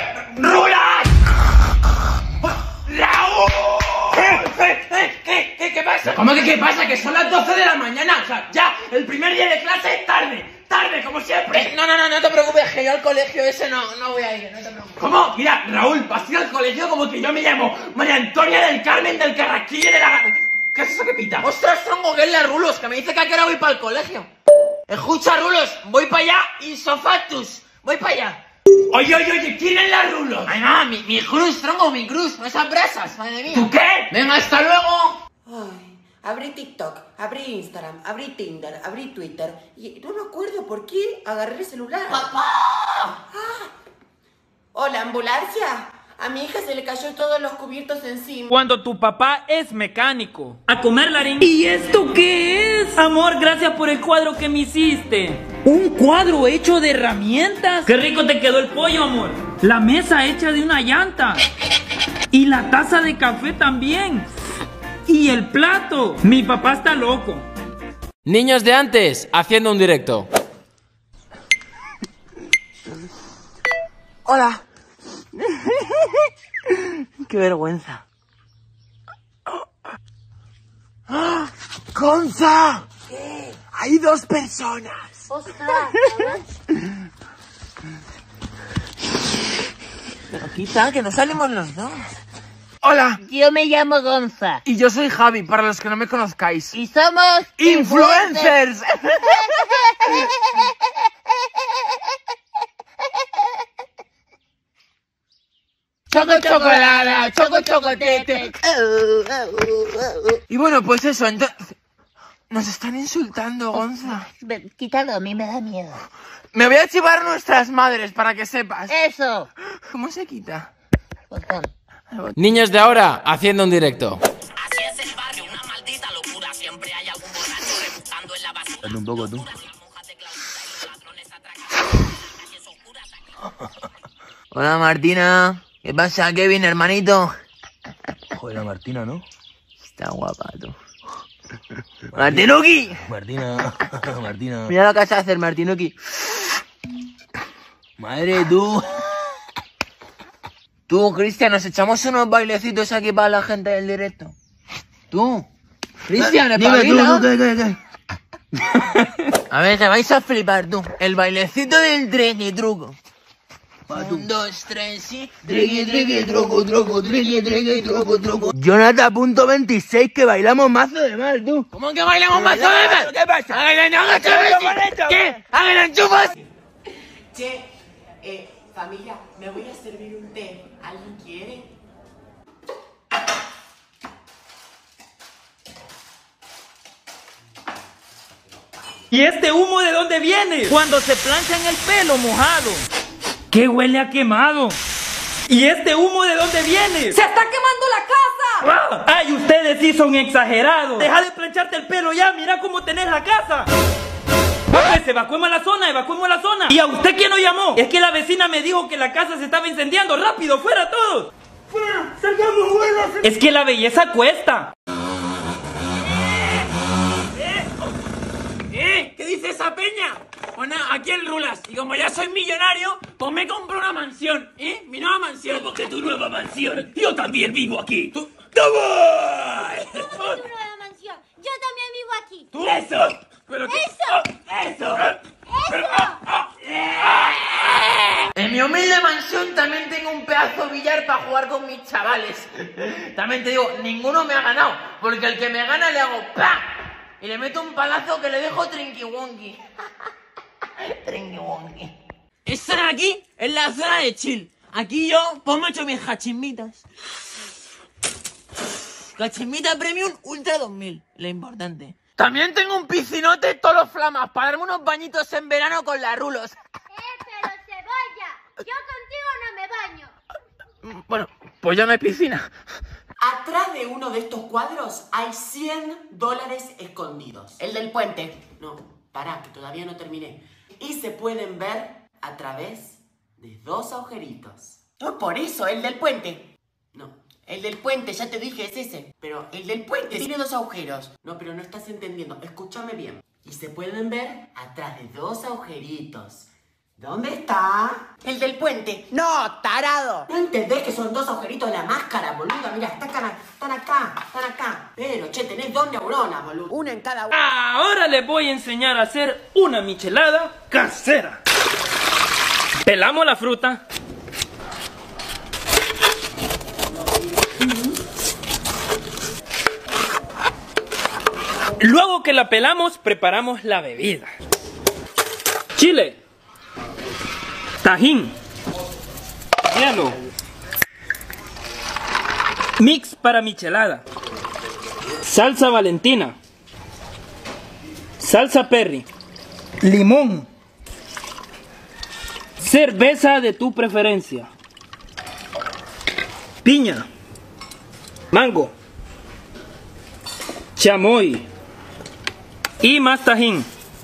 ¡Rulas! ¡Raúl! ¿Qué, qué, qué, qué, qué pasa? ¿Cómo que qué pasa? Que son las doce de la mañana. O sea, ya, el primer día de clase es tarde. Tarde, como siempre. Eh, no, no, no, no te preocupes, que yo al colegio ese no, no voy a ir, no te preocupes. ¿Cómo? Mira, Raúl, vas a ir al colegio como que yo me llamo María Antonia del Carmen del Carrasquillo de la... ¿Qué es eso que pita? Ostras, tronco, que es la Rulos, que me dice que a qué hora voy para el colegio. Escucha, Rulos, voy para allá, insofactus. Voy para allá. Oye, oye, oye, ¿quién es la Rulos? Ay, no, mi, mi cruz, tronco, mi cruz, no esas brasas, madre mía. ¿Tú qué? Venga, hasta luego. Ay, abrí TikTok, abrí Instagram, abrí Tinder, abrí Twitter y no me acuerdo por qué agarré el celular. ¡Papá! Ah. Hola, ambulancia. A mi hija se le cayó todos los cubiertos encima. Cuando tu papá es mecánico. A comer, Larín. ¿Y esto qué es? Amor, gracias por el cuadro que me hiciste. ¿Un cuadro hecho de herramientas? Qué rico te quedó el pollo, amor. La mesa hecha de una llanta. Y la taza de café también. Y el plato. Mi papá está loco. Niños de antes, haciendo un directo. Hola. Qué vergüenza. ¡Ah! ¡Gonza! ¿Qué? Hay dos personas. ¡Ostras! Pero quita, que no salimos los dos. Hola. Yo me llamo Gonza. Y yo soy Javi, para los que no me conozcáis. Y somos... ¡Influencers! Choco chocolada, choco chocotete. Y bueno, pues eso, entonces... Nos están insultando, Gonza. Quítalo, a mí me da miedo. Me voy a chivar nuestras madres, para que sepas. ¡Eso! ¿Cómo se quita? Botón. Niños de ahora, haciendo un directo. Así es el barrio, una maldita locura. Siempre hay algún borracho rebuscando en la basura. Un poco tú. Hola, Martina. ¿Qué pasa, Kevin, hermanito? Joder, Martina, ¿no? Está guapa, tú. ¡Martinuki! Martina, Martina. Mira lo que vas a hacer, Martinuki. Madre, tú. Tú, Cristian, nos echamos unos bailecitos aquí para la gente del directo. Tú, Cristian, espabila. ¿Qué, qué, qué? A ver, que vais a flipar, tú. El bailecito del triqui truco. Un, dos, tres y... Triqui, triqui, truco, truco, triqui, triqui, truco, truco. Jonathan punto veintiséis, que bailamos mazo de mal, tú. ¿Cómo que bailamos mazo de mal? ¿Qué pasa? ¡Háganle, háganle, ¿qué? ¡Háganle enchufas! Che, eh, familia, me voy a servir un té. ¿Alguien quiere? ¿Y este humo de dónde viene? Cuando se planchan el pelo mojado. ¿Qué huele a quemado? ¿Y este humo de dónde viene? ¡Se está quemando la casa! ¡Ah! ¡Ay, ustedes sí son exagerados! Deja de plancharte el pelo ya, mira cómo tenés la casa. Pues evacuemos la zona, evacuemos la zona. ¿Y a usted quién nos llamó? Es que la vecina me dijo que la casa se estaba incendiando. ¡Rápido, fuera todos! ¡Fuera! ¡Salgamos, fuera! Es que la belleza cuesta. ¿Eh? ¿Qué dice esa peña? Pues nada, aquí el Rulas. Y como ya soy millonario, pues me compro una mansión. ¿Eh? Mi nueva mansión. ¿Cómo que tu nueva mansión? Yo también vivo aquí. ¿Tú? ¡Toma! Tu nueva mansión. Yo también vivo aquí. ¿Tú? ¡Eso! ¿Pero qué? ¡Eso! ¡Eso! En mi humilde mansión también tengo un pedazo billar para jugar con mis chavales. También te digo, ninguno me ha ganado, porque el que me gana le hago ¡pa! Y le meto un palazo que le dejo trinky-wonky. Trinky-wonky. Esta de aquí es la zona de chill. Aquí yo pues me echo mis cachimbitas. Cachimbita Premium Ultra dos mil, lo importante. También tengo un piscinote todos los flamas para darme unos bañitos en verano con la Rulos. ¡Eh, pero cebolla! Yo contigo no me baño. Bueno, pues ya no hay piscina. Atrás de uno de estos cuadros hay cien dólares escondidos. El del puente. No, pará, que todavía no terminé. Y se pueden ver a través de dos agujeritos. No, por eso, el del puente. No, el del puente, ya te dije, es ese. Pero el del puente tiene dos agujeros. No, pero no estás entendiendo. Escúchame bien. Y se pueden ver atrás de dos agujeritos. ¿Dónde está? El del puente. No, tarado. ¿No entendés que son dos agujeritos de la máscara, boluda? Mira, están acá, están acá, están acá. Pero, che, tenés dos neuronas, boludo. Una en cada uno. Ahora les voy a enseñar a hacer una michelada casera. Pelamos la fruta. Luego que la pelamos, preparamos la bebida. Chile, tajín, hielo, mix para michelada, salsa Valentina, salsa Perry, limón, cerveza de tu preferencia, piña, mango, chamoy y más tajín.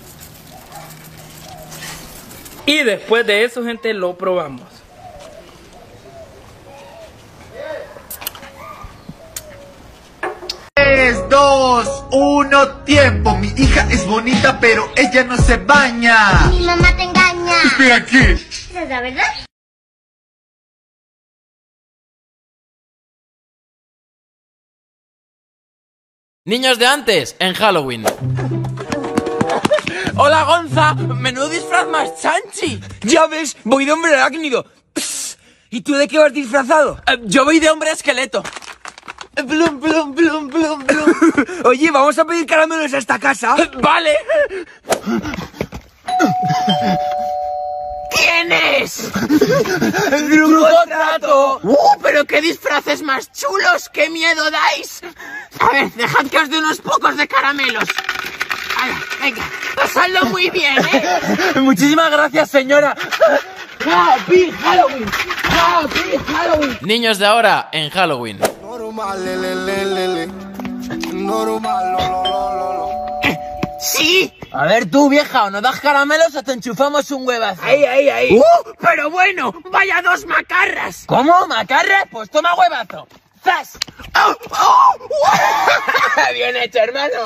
Y después de eso, gente, lo probamos. tres, dos, uno, tiempo. Mi hija es bonita, pero ella no se baña. Mi mamá te engaña. Espera, ¿qué? ¿Esa es la verdad? Niños de antes, en Halloween. Hola, Gonza. Menudo disfraz más chanchi. Ya ves, voy de hombre arácnido. Psst. ¿Y tú de qué vas disfrazado? Eh, yo voy de hombre esqueleto. Blum, blum, blum, blum, blum. Oye, ¿vamos a pedir caramelos a esta casa? Vale. ¿Quién es? ¡Truco trato! ¡Uh, pero qué disfraces más chulos! ¡Qué miedo dais! A ver, dejad que os dé unos pocos de caramelos. Hala, venga, pasadlo muy bien, ¿eh? Muchísimas gracias, señora. ¡Happy Halloween! ¡Happy Halloween! Niños de ahora, en Halloween. Normal, le, le, le, le, le. Normal, lo, lo, lo, lo, lo. ¡Sí! A ver tú, vieja, o nos das caramelos o te enchufamos un huevazo. ¡Ahí, ahí, ahí! ¡Uh! ¡Pero bueno! ¡Vaya dos macarras! ¿Cómo? ¿Macarras? Pues toma huevazo. ¡Zas! ¡Oh! ¡Oh! ¡Bien hecho, hermano!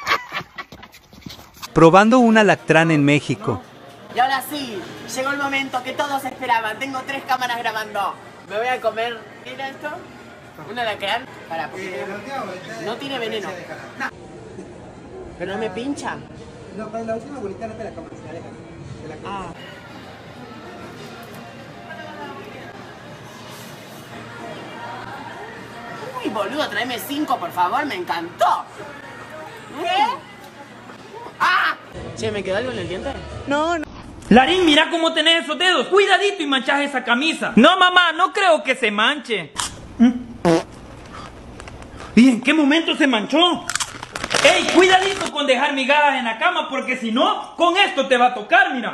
Probando un alacrán en México. Y ahora sí, llegó el momento que todos esperaban. Tengo tres cámaras grabando. Me voy a comer... ¿Qué era esto? ¿Un alacrán? Para, porque no tiene veneno. ¿Pero no me pincha? No, para la última bolita no te la comas, te la dejas. Te la comas. Ah. Uy, boludo, tráeme cinco, por favor, me encantó. ¿Qué? ¡Ah! Che, ¿me quedó algo en el diente? No, no. Larín, mira cómo tenés esos dedos. Cuidadito y manchás esa camisa. No, mamá, no creo que se manche. ¿Y en qué momento se manchó? ¡Ey, cuidadito con dejar migajas en la cama! Porque si no, con esto te va a tocar, mira.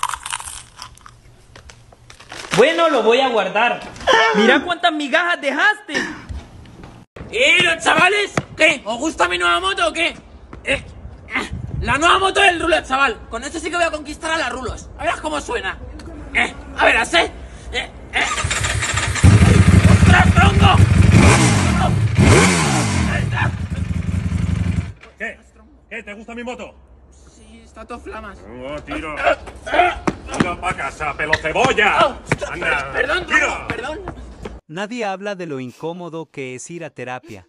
Bueno, lo voy a guardar. Mira cuántas migajas dejaste. ¡Eh, los chavales! ¿Qué? ¿Os gusta mi nueva moto o qué? Eh, eh, la nueva moto del rulo, chaval. Con esto sí que voy a conquistar a las rulos. A ver cómo suena. Eh, a ver, ¿eh? Eh, eh. ¡Ostras, tronco! ¿Qué? ¿Qué? ¿Te gusta mi moto? Sí, está todo flamas. Oh, tiro. Tiro pa' casa, pelocebolla. Anda, perdón, tira. perdón. Nadie habla de lo incómodo que es ir a terapia.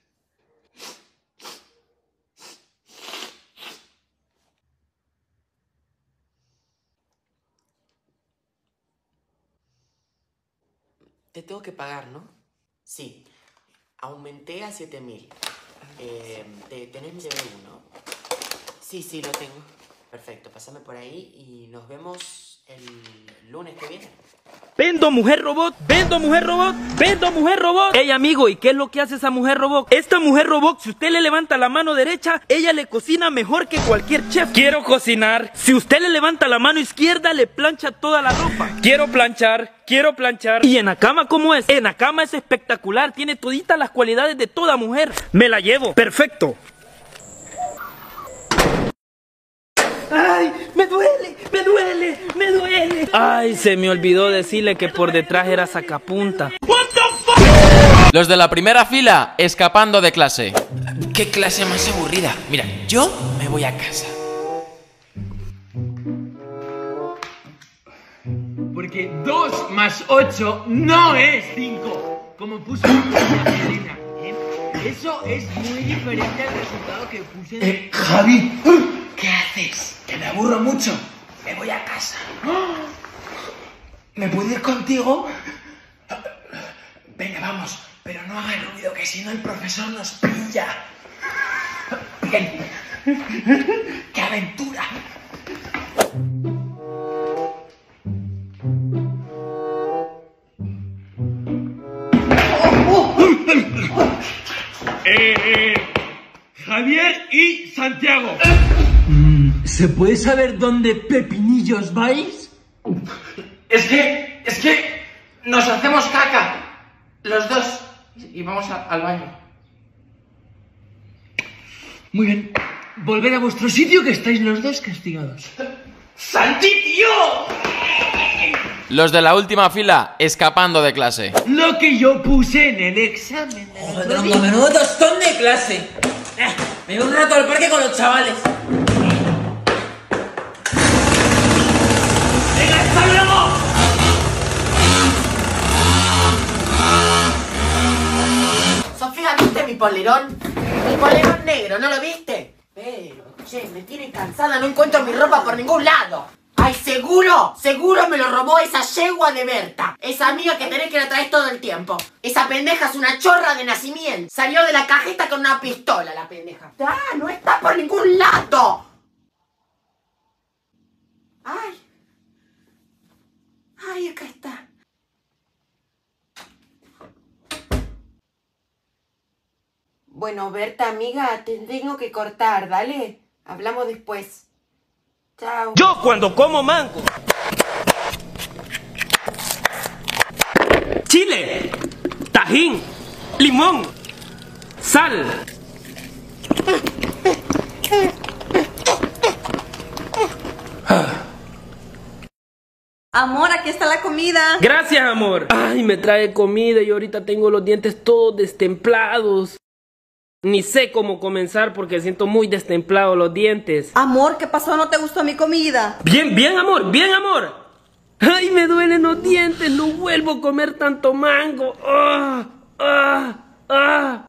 Te tengo que pagar, ¿no? Sí. Aumenté a siete mil. Eh, te- ¿Tenés mi D B uno? Sí, sí, lo tengo. Perfecto, pásame por ahí y nos vemos el lunes que viene. Vendo mujer robot, vendo mujer robot, vendo mujer robot. Ey, amigo, ¿y qué es lo que hace esa mujer robot? Esta mujer robot, si usted le levanta la mano derecha, ella le cocina mejor que cualquier chef. Quiero cocinar. Si usted le levanta la mano izquierda, le plancha toda la ropa. Quiero planchar, quiero planchar. ¿Y en la cama cómo es? En la cama es espectacular, tiene toditas las cualidades de toda mujer. Me la llevo, perfecto. ¡Ay! ¡Me duele! ¡Me duele! ¡Me duele! Ay, se me olvidó decirle que por detrás era sacapunta. Los de la primera fila escapando de clase. Qué clase más aburrida. Mira, yo me voy a casa. Porque dos más ocho no es cinco, como puso Elena. ¿eh? Eso es muy diferente al resultado que puse. Eh, Javi, ¿qué haces? Que me aburro mucho. Me voy a casa. ¿Me puedo ir contigo? Venga, vamos, pero no hagas ruido, que si no el profesor nos pilla. Bien. ¡Qué aventura! Eh, eh, Javier y Santiago. ¿Se puede saber dónde pepinillos vais? Es que, es que nos hacemos caca, los dos, y vamos a, al baño. Muy bien, volved a vuestro sitio que estáis los dos castigados. ¡Santi, tío! Los de la última fila escapando de clase. Lo que yo puse en el examen. Joder, tronco, menudo tostón de clase. Eh, me voy un rato al parque con los chavales. ¡Venga, hasta luego! Sofía, ¿viste mi polerón? Mi polerón negro, ¿no lo viste? Pero, che, me tiene cansada, no encuentro mi ropa por ningún lado. ¡Ay, seguro! ¡Seguro me lo robó esa yegua de Berta! Esa amiga que tenés que la traes todo el tiempo. Esa pendeja es una chorra de nacimiento. Salió de la cajeta con una pistola, la pendeja. ¡Ah, no está por ningún lado! ¡Ay! ¡Ay, acá está! Bueno, Berta, amiga, te tengo que cortar, dale. Hablamos después. Chao. Yo cuando como mango, chile, tajín, limón, sal. Amor, aquí está la comida. Gracias, amor. Ay, me trae comida y ahorita tengo los dientes todos destemplados. Ni sé cómo comenzar porque siento muy destemplados los dientes. Amor, ¿qué pasó? ¿No te gustó mi comida? Bien, bien, amor, bien, amor. Ay, me duelen los dientes, no vuelvo a comer tanto mango. Ah, ah, ah.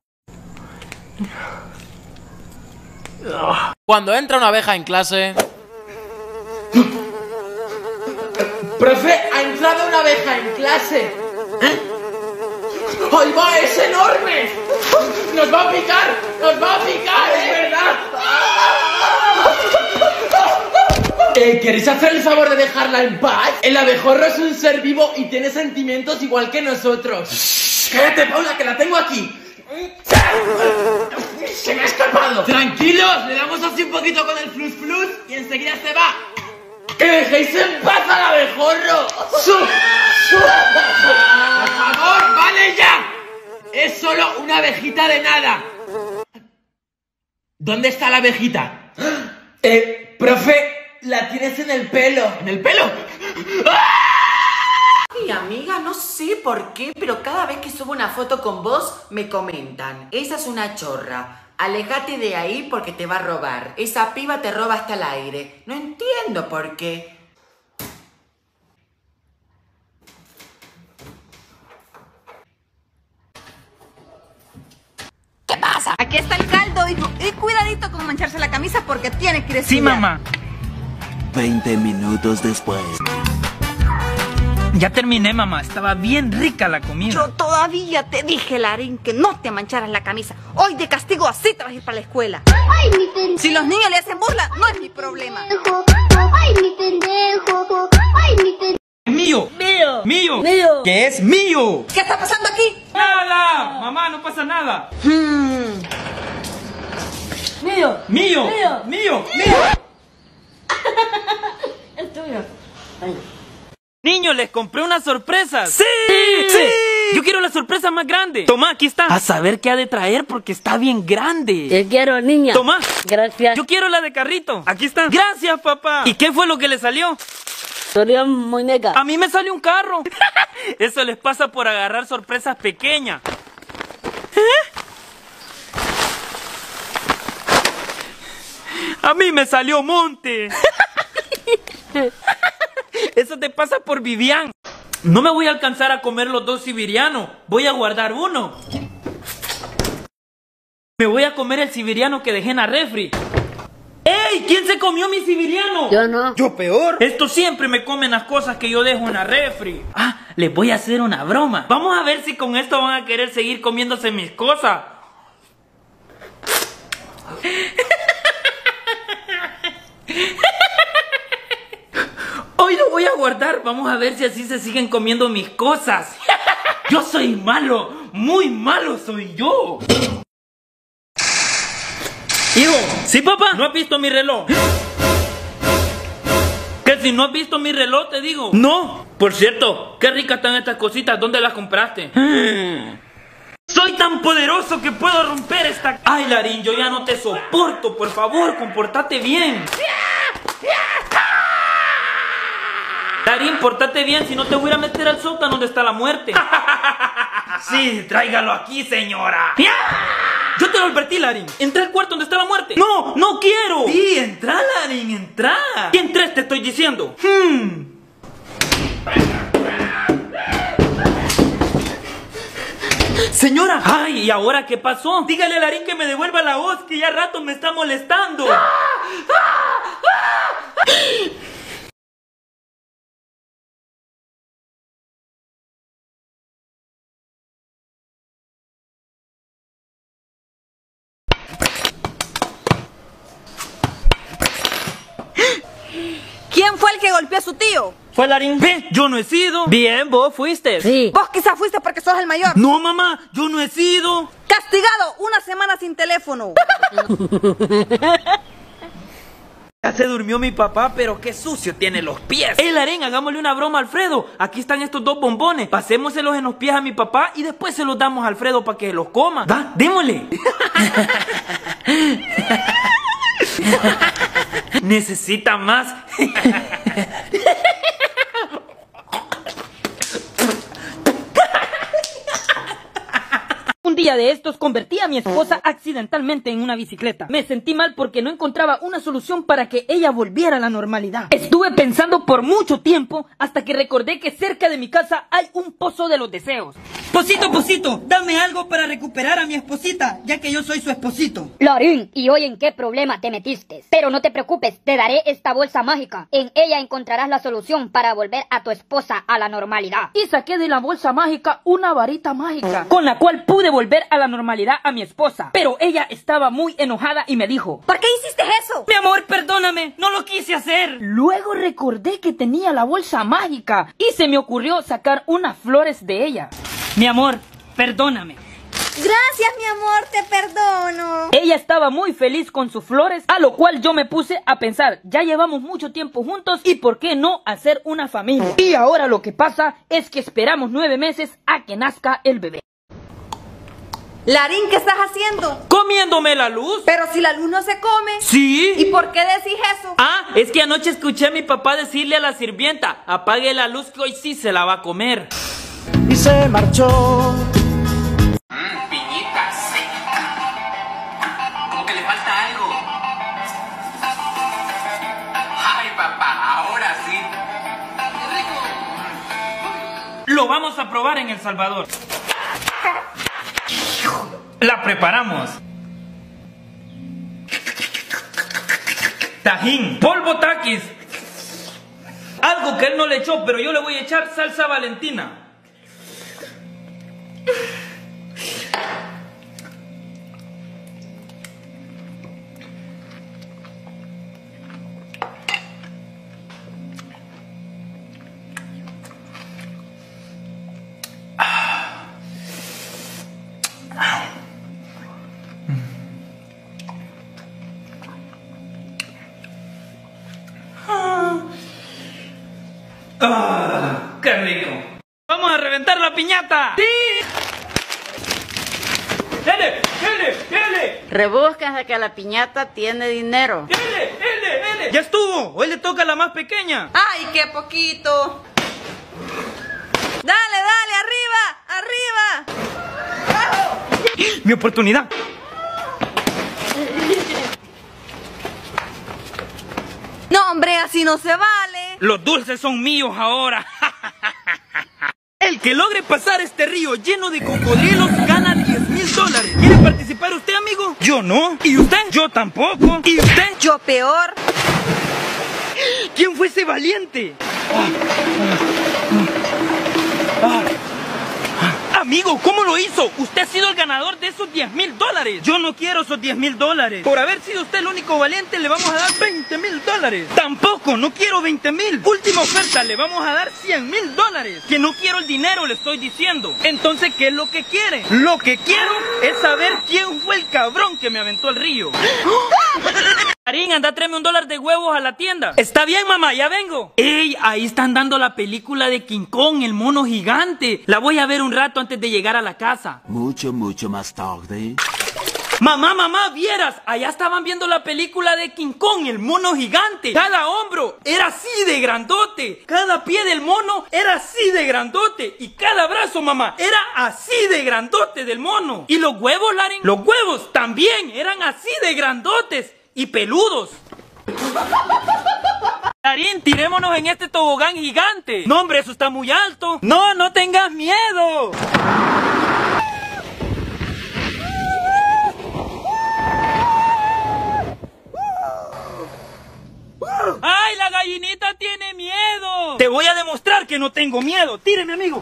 Cuando entra una abeja en clase... ¡Profe, ha entrado una abeja en clase! ¿Eh? ¡Ahí va, es enorme! ¡Nos va a picar! ¡Nos va a picar, es verdad! Eh, ¿Queréis hacer el favor de dejarla en paz? El abejorro es un ser vivo y tiene sentimientos igual que nosotros. ¡Cállate, Paula, que la tengo aquí! ¡Se me ha escapado! Tranquilos, le damos así un poquito con el flus flus y enseguida se va. ¡Que dejéis en paz al abejorro! ¡Por favor, vale ya! Es solo una abejita de nada. ¿Dónde está la abejita? Eh, profe, la tienes en el pelo. ¿En el pelo? Mi amiga, no sé por qué, pero cada vez que subo una foto con vos, me comentan. Esa es una chorra. Alejate de ahí porque te va a robar. Esa piba te roba hasta el aire. No entiendo por qué. ¿Qué pasa? Aquí está el caldo, hijo. Y cuidadito con mancharse la camisa porque tiene que ir a Sí, estudiar. mamá. Veinte minutos después. Ya terminé, mamá. Estaba bien rica la comida. Yo todavía te dije, Larín, que no te mancharas la camisa. Hoy de castigo así te vas a ir para la escuela. Ay, mi pendejo. Si los niños le hacen burla, no es mi problema. Ay, mi pendejo. Ay, mi pendejo. Mío. Mío. Mío. Mío. ¿Qué es mío? ¿Qué está pasando aquí? Nada. Mamá, no pasa nada. Hmm. Mío. Mío. Mío. Mío. Mío. Es tuyo. Niños, les compré unas sorpresas. ¡Sí! ¡Sí! Yo quiero la sorpresa más grande. Tomá, aquí está. A saber qué ha de traer porque está bien grande. Te quiero, niña. Tomá. Gracias. Yo quiero la de carrito. Aquí está. Gracias, papá. ¿Y qué fue lo que le salió? Salió muñeca. A mí me salió un carro. Eso les pasa por agarrar sorpresas pequeñas. ¿Eh? A mí me salió monte. Eso te pasa por Vivian. No me voy a alcanzar a comer los dos siberianos. Voy a guardar uno. Me voy a comer el siberiano que dejé en la refri. ¡Ey! ¿Quién se comió mi siberiano? Yo no. Yo peor. Estos siempre me comen las cosas que yo dejo en la refri. Ah, les voy a hacer una broma. Vamos a ver si con esto van a querer seguir comiéndose mis cosas. Hoy lo voy a guardar. Vamos a ver si así se siguen comiendo mis cosas. Yo soy malo. Muy malo soy yo. Hijo, ¿sí, papá? ¿No has visto mi reloj? ¿Que si no has visto mi reloj, te digo? No. Por cierto, qué ricas están estas cositas. ¿Dónde las compraste? Soy tan poderoso que puedo romper esta... Ay, Larín, yo ya no te soporto. Por favor, comportate bien. Larín, portate bien, si no te voy a meter al sótano donde está la muerte. Sí, tráigalo aquí, señora. Yo te lo advertí, Larín. Entra al cuarto donde está la muerte. No, no quiero. Sí, entra, Larín, entra. ¿Quién entres, te estoy diciendo? Hmm. Señora. Ay, ¿y ahora qué pasó? Dígale a Larín que me devuelva la voz, que ya rato me está molestando. ¡Ah! ¡Ah! ¡Ah! ¿Quién fue el que golpeó a su tío? Fue Larín. Ve, yo no he sido. Bien, vos fuiste. Sí. Vos quizás fuiste porque sos el mayor. No, mamá, yo no he sido. Castigado, una semana sin teléfono. Ya se durmió mi papá, pero qué sucio tiene los pies. ¡Eh, Larín, hagámosle una broma a Alfredo! Aquí están estos dos bombones. Pasémoselos en los pies a mi papá y después se los damos a Alfredo para que los coma. Va, démosle. Necesita más. Un día de estos convertí a mi esposa accidentalmente en una bicicleta. Me sentí mal porque no encontraba una solución para que ella volviera a la normalidad. Estuve pensando por mucho tiempo hasta que recordé que cerca de mi casa hay un pozo de los deseos. Posito, Posito, dame algo para recuperar a mi esposita, ya que yo soy su esposito. Larín, ¿y hoy en qué problema te metiste? Pero no te preocupes, te daré esta bolsa mágica. En ella encontrarás la solución para volver a tu esposa a la normalidad. Y saqué de la bolsa mágica una varita mágica, con la cual pude volver a la normalidad a mi esposa. Pero ella estaba muy enojada y me dijo: ¿por qué hiciste eso? Mi amor, perdóname, no lo quise hacer. Luego recordé que tenía la bolsa mágica y se me ocurrió sacar unas flores de ella. Mi amor, perdóname. Gracias, mi amor, te perdono. Ella estaba muy feliz con sus flores, a lo cual yo me puse a pensar, ya llevamos mucho tiempo juntos y por qué no hacer una familia. Y ahora lo que pasa es que esperamos nueve meses a que nazca el bebé. Larín, ¿qué estás haciendo? Comiéndome la luz. Pero si la luz no se come. Sí. ¿Y por qué decís eso? Ah, es que anoche escuché a mi papá decirle a la sirvienta: apague la luz que hoy sí se la va a comer. Y se marchó. Mmm, piñita seca. Como que le falta algo. Ay, papá, ahora sí. Qué rico. Lo vamos a probar en El Salvador. La preparamos. Tajín, polvo taquis. Algo que él no le echó, pero yo le voy a echar salsa Valentina. ¡Ah! ¡Qué rico! ¡Vamos a reventar la piñata! ¡Sí! ¡Dele! ¡Dele! ¡Dele! Rebuscas que la piñata tiene dinero. ¡Dele! ¡Dele! ¡Dele! ¡Ya estuvo! Hoy le toca a la más pequeña. ¡Ay, qué poquito! ¡Dale, dale! ¡Arriba! ¡Arriba! ¡Bajo! ¡Mi oportunidad! No, hombre, así no se vale. Los dulces son míos ahora. El que logre pasar este río lleno de cocodrilos gana diez mil dólares. ¿Quiere participar usted, amigo? Yo no. ¿Y usted? Yo tampoco. ¿Y usted? Yo peor. ¿Quién fue ese valiente? Ah, ah, ah, ah. Amigo, ¿cómo lo hizo? Usted ha sido el ganador de esos diez mil dólares. Yo no quiero esos diez mil dólares. Por haber sido usted el único valiente, le vamos a dar veinte mil dólares. Tampoco, no quiero veinte mil. Última oferta, le vamos a dar cien mil dólares. Que no quiero el dinero, le estoy diciendo. Entonces, ¿qué es lo que quiere? Lo que quiero es saber quién fue el cabrón que me aventó al río. Larín, anda, tráeme un dólar de huevos a la tienda. Está bien, mamá, ya vengo. Ey, ahí están dando la película de King Kong, el mono gigante. La voy a ver un rato antes de llegar a la casa. Mucho, mucho más tarde. Mamá, mamá, vieras, allá estaban viendo la película de King Kong, el mono gigante. Cada hombro era así de grandote. Cada pie del mono era así de grandote. Y cada brazo, mamá, era así de grandote del mono. Y los huevos, Larín, los huevos también eran así de grandotes y peludos. Larín, tirémonos en este tobogán gigante. No, hombre, eso está muy alto. No, no tengas miedo. ¡Ay, la gallinita tiene miedo! Te voy a demostrar que no tengo miedo. Tíreme, amigo.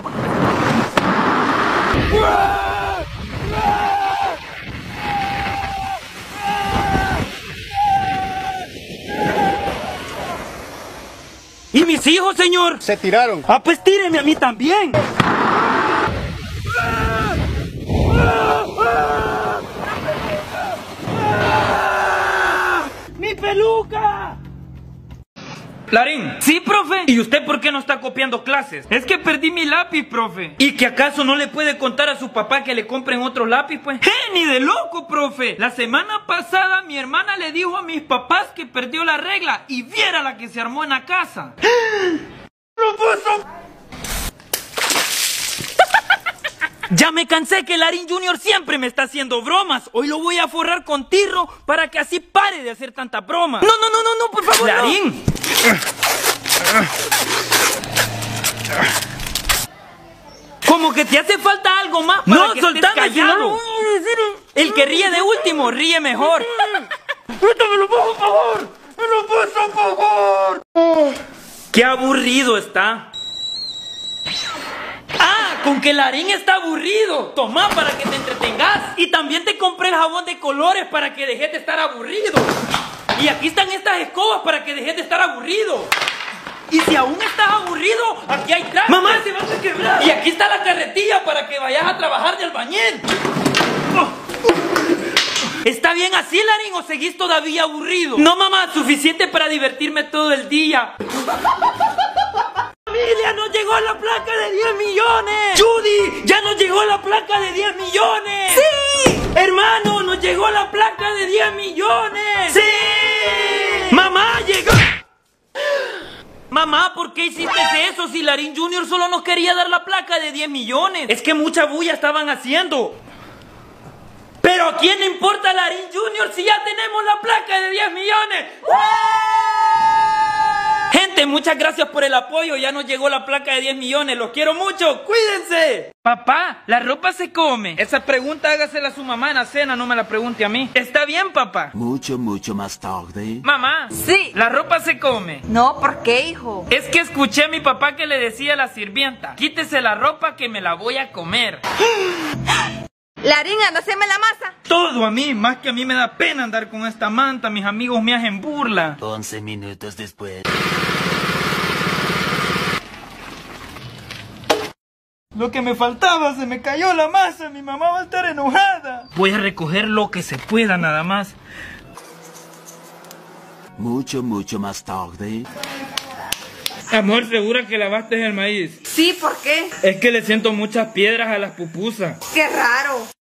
¿Y mis hijos, señor? Se tiraron. Ah, pues tíreme a mí también. ¡Mi peluca! Larín. Sí, profe. ¿Y usted por qué no está copiando clases? Es que perdí mi lápiz, profe. ¿Y que acaso no le puede contar a su papá que le compren otro lápiz, pues? ¡Eh, ni de loco, profe! La semana pasada mi hermana le dijo a mis papás que perdió la regla y viera la que se armó en la casa. ¡No puso! Ya me cansé que Larín Junior siempre me está haciendo bromas. Hoy lo voy a forrar con tirro para que así pare de hacer tanta broma. No, no, no, no, no, por favor, Larín. No. Como que te hace falta algo más para no, que estés callado. No, el que ríe de último ríe mejor. ¡Métamelo, por favor! ¡Me lo paso, por favor! Oh. ¡Qué aburrido está! ¡Ah! Con que Larín está aburrido. Toma para que te entretengas. Y también te compré el jabón de colores para que dejes de estar aburrido. Y aquí están estas escobas para que dejes de estar aburrido. Y si aún estás aburrido, aquí hay trajes. ¡Mamá, se vas a quebrar! Y aquí está la carretilla para que vayas a trabajar de albañil. Oh. ¿Está bien así, Larín, o seguís todavía aburrido? No, mamá, suficiente para divertirme todo el día. ¡Familia, nos llegó la placa de diez millones! ¡Judy, ya nos llegó la placa de diez millones! ¡Sí! ¡Hermano, nos llegó la placa de diez millones! ¡Sí! ¡Mamá, llegó! Mamá, ¿por qué hiciste eso si Larín Junior solo nos quería dar la placa de diez millones? Es que mucha bulla estaban haciendo. Pero ¿a quién le importa Larín Junior si ya tenemos la placa de diez millones? Gente, muchas gracias por el apoyo. Ya nos llegó la placa de diez millones. Los quiero mucho. ¡Cuídense! Papá, ¿la ropa se come? Esa pregunta hágasela a su mamá en la cena. No me la pregunte a mí. ¿Está bien, papá? Mucho, mucho más tarde. Mamá. Sí. ¿La ropa se come? No, ¿por qué, hijo? Es que escuché a mi papá que le decía a la sirvienta: quítese la ropa que me la voy a comer. Larín, anda, haceme la masa. Todo a mí, más que a mí me da pena andar con esta manta. Mis amigos me hacen burla. Once minutos después. Lo que me faltaba, se me cayó la masa. Mi mamá va a estar enojada. Voy a recoger lo que se pueda nada más. Mucho, mucho más tarde. Amor, ¿segura que lavaste el maíz? Sí, ¿por qué? Es que le siento muchas piedras a las pupusas. ¡Qué raro!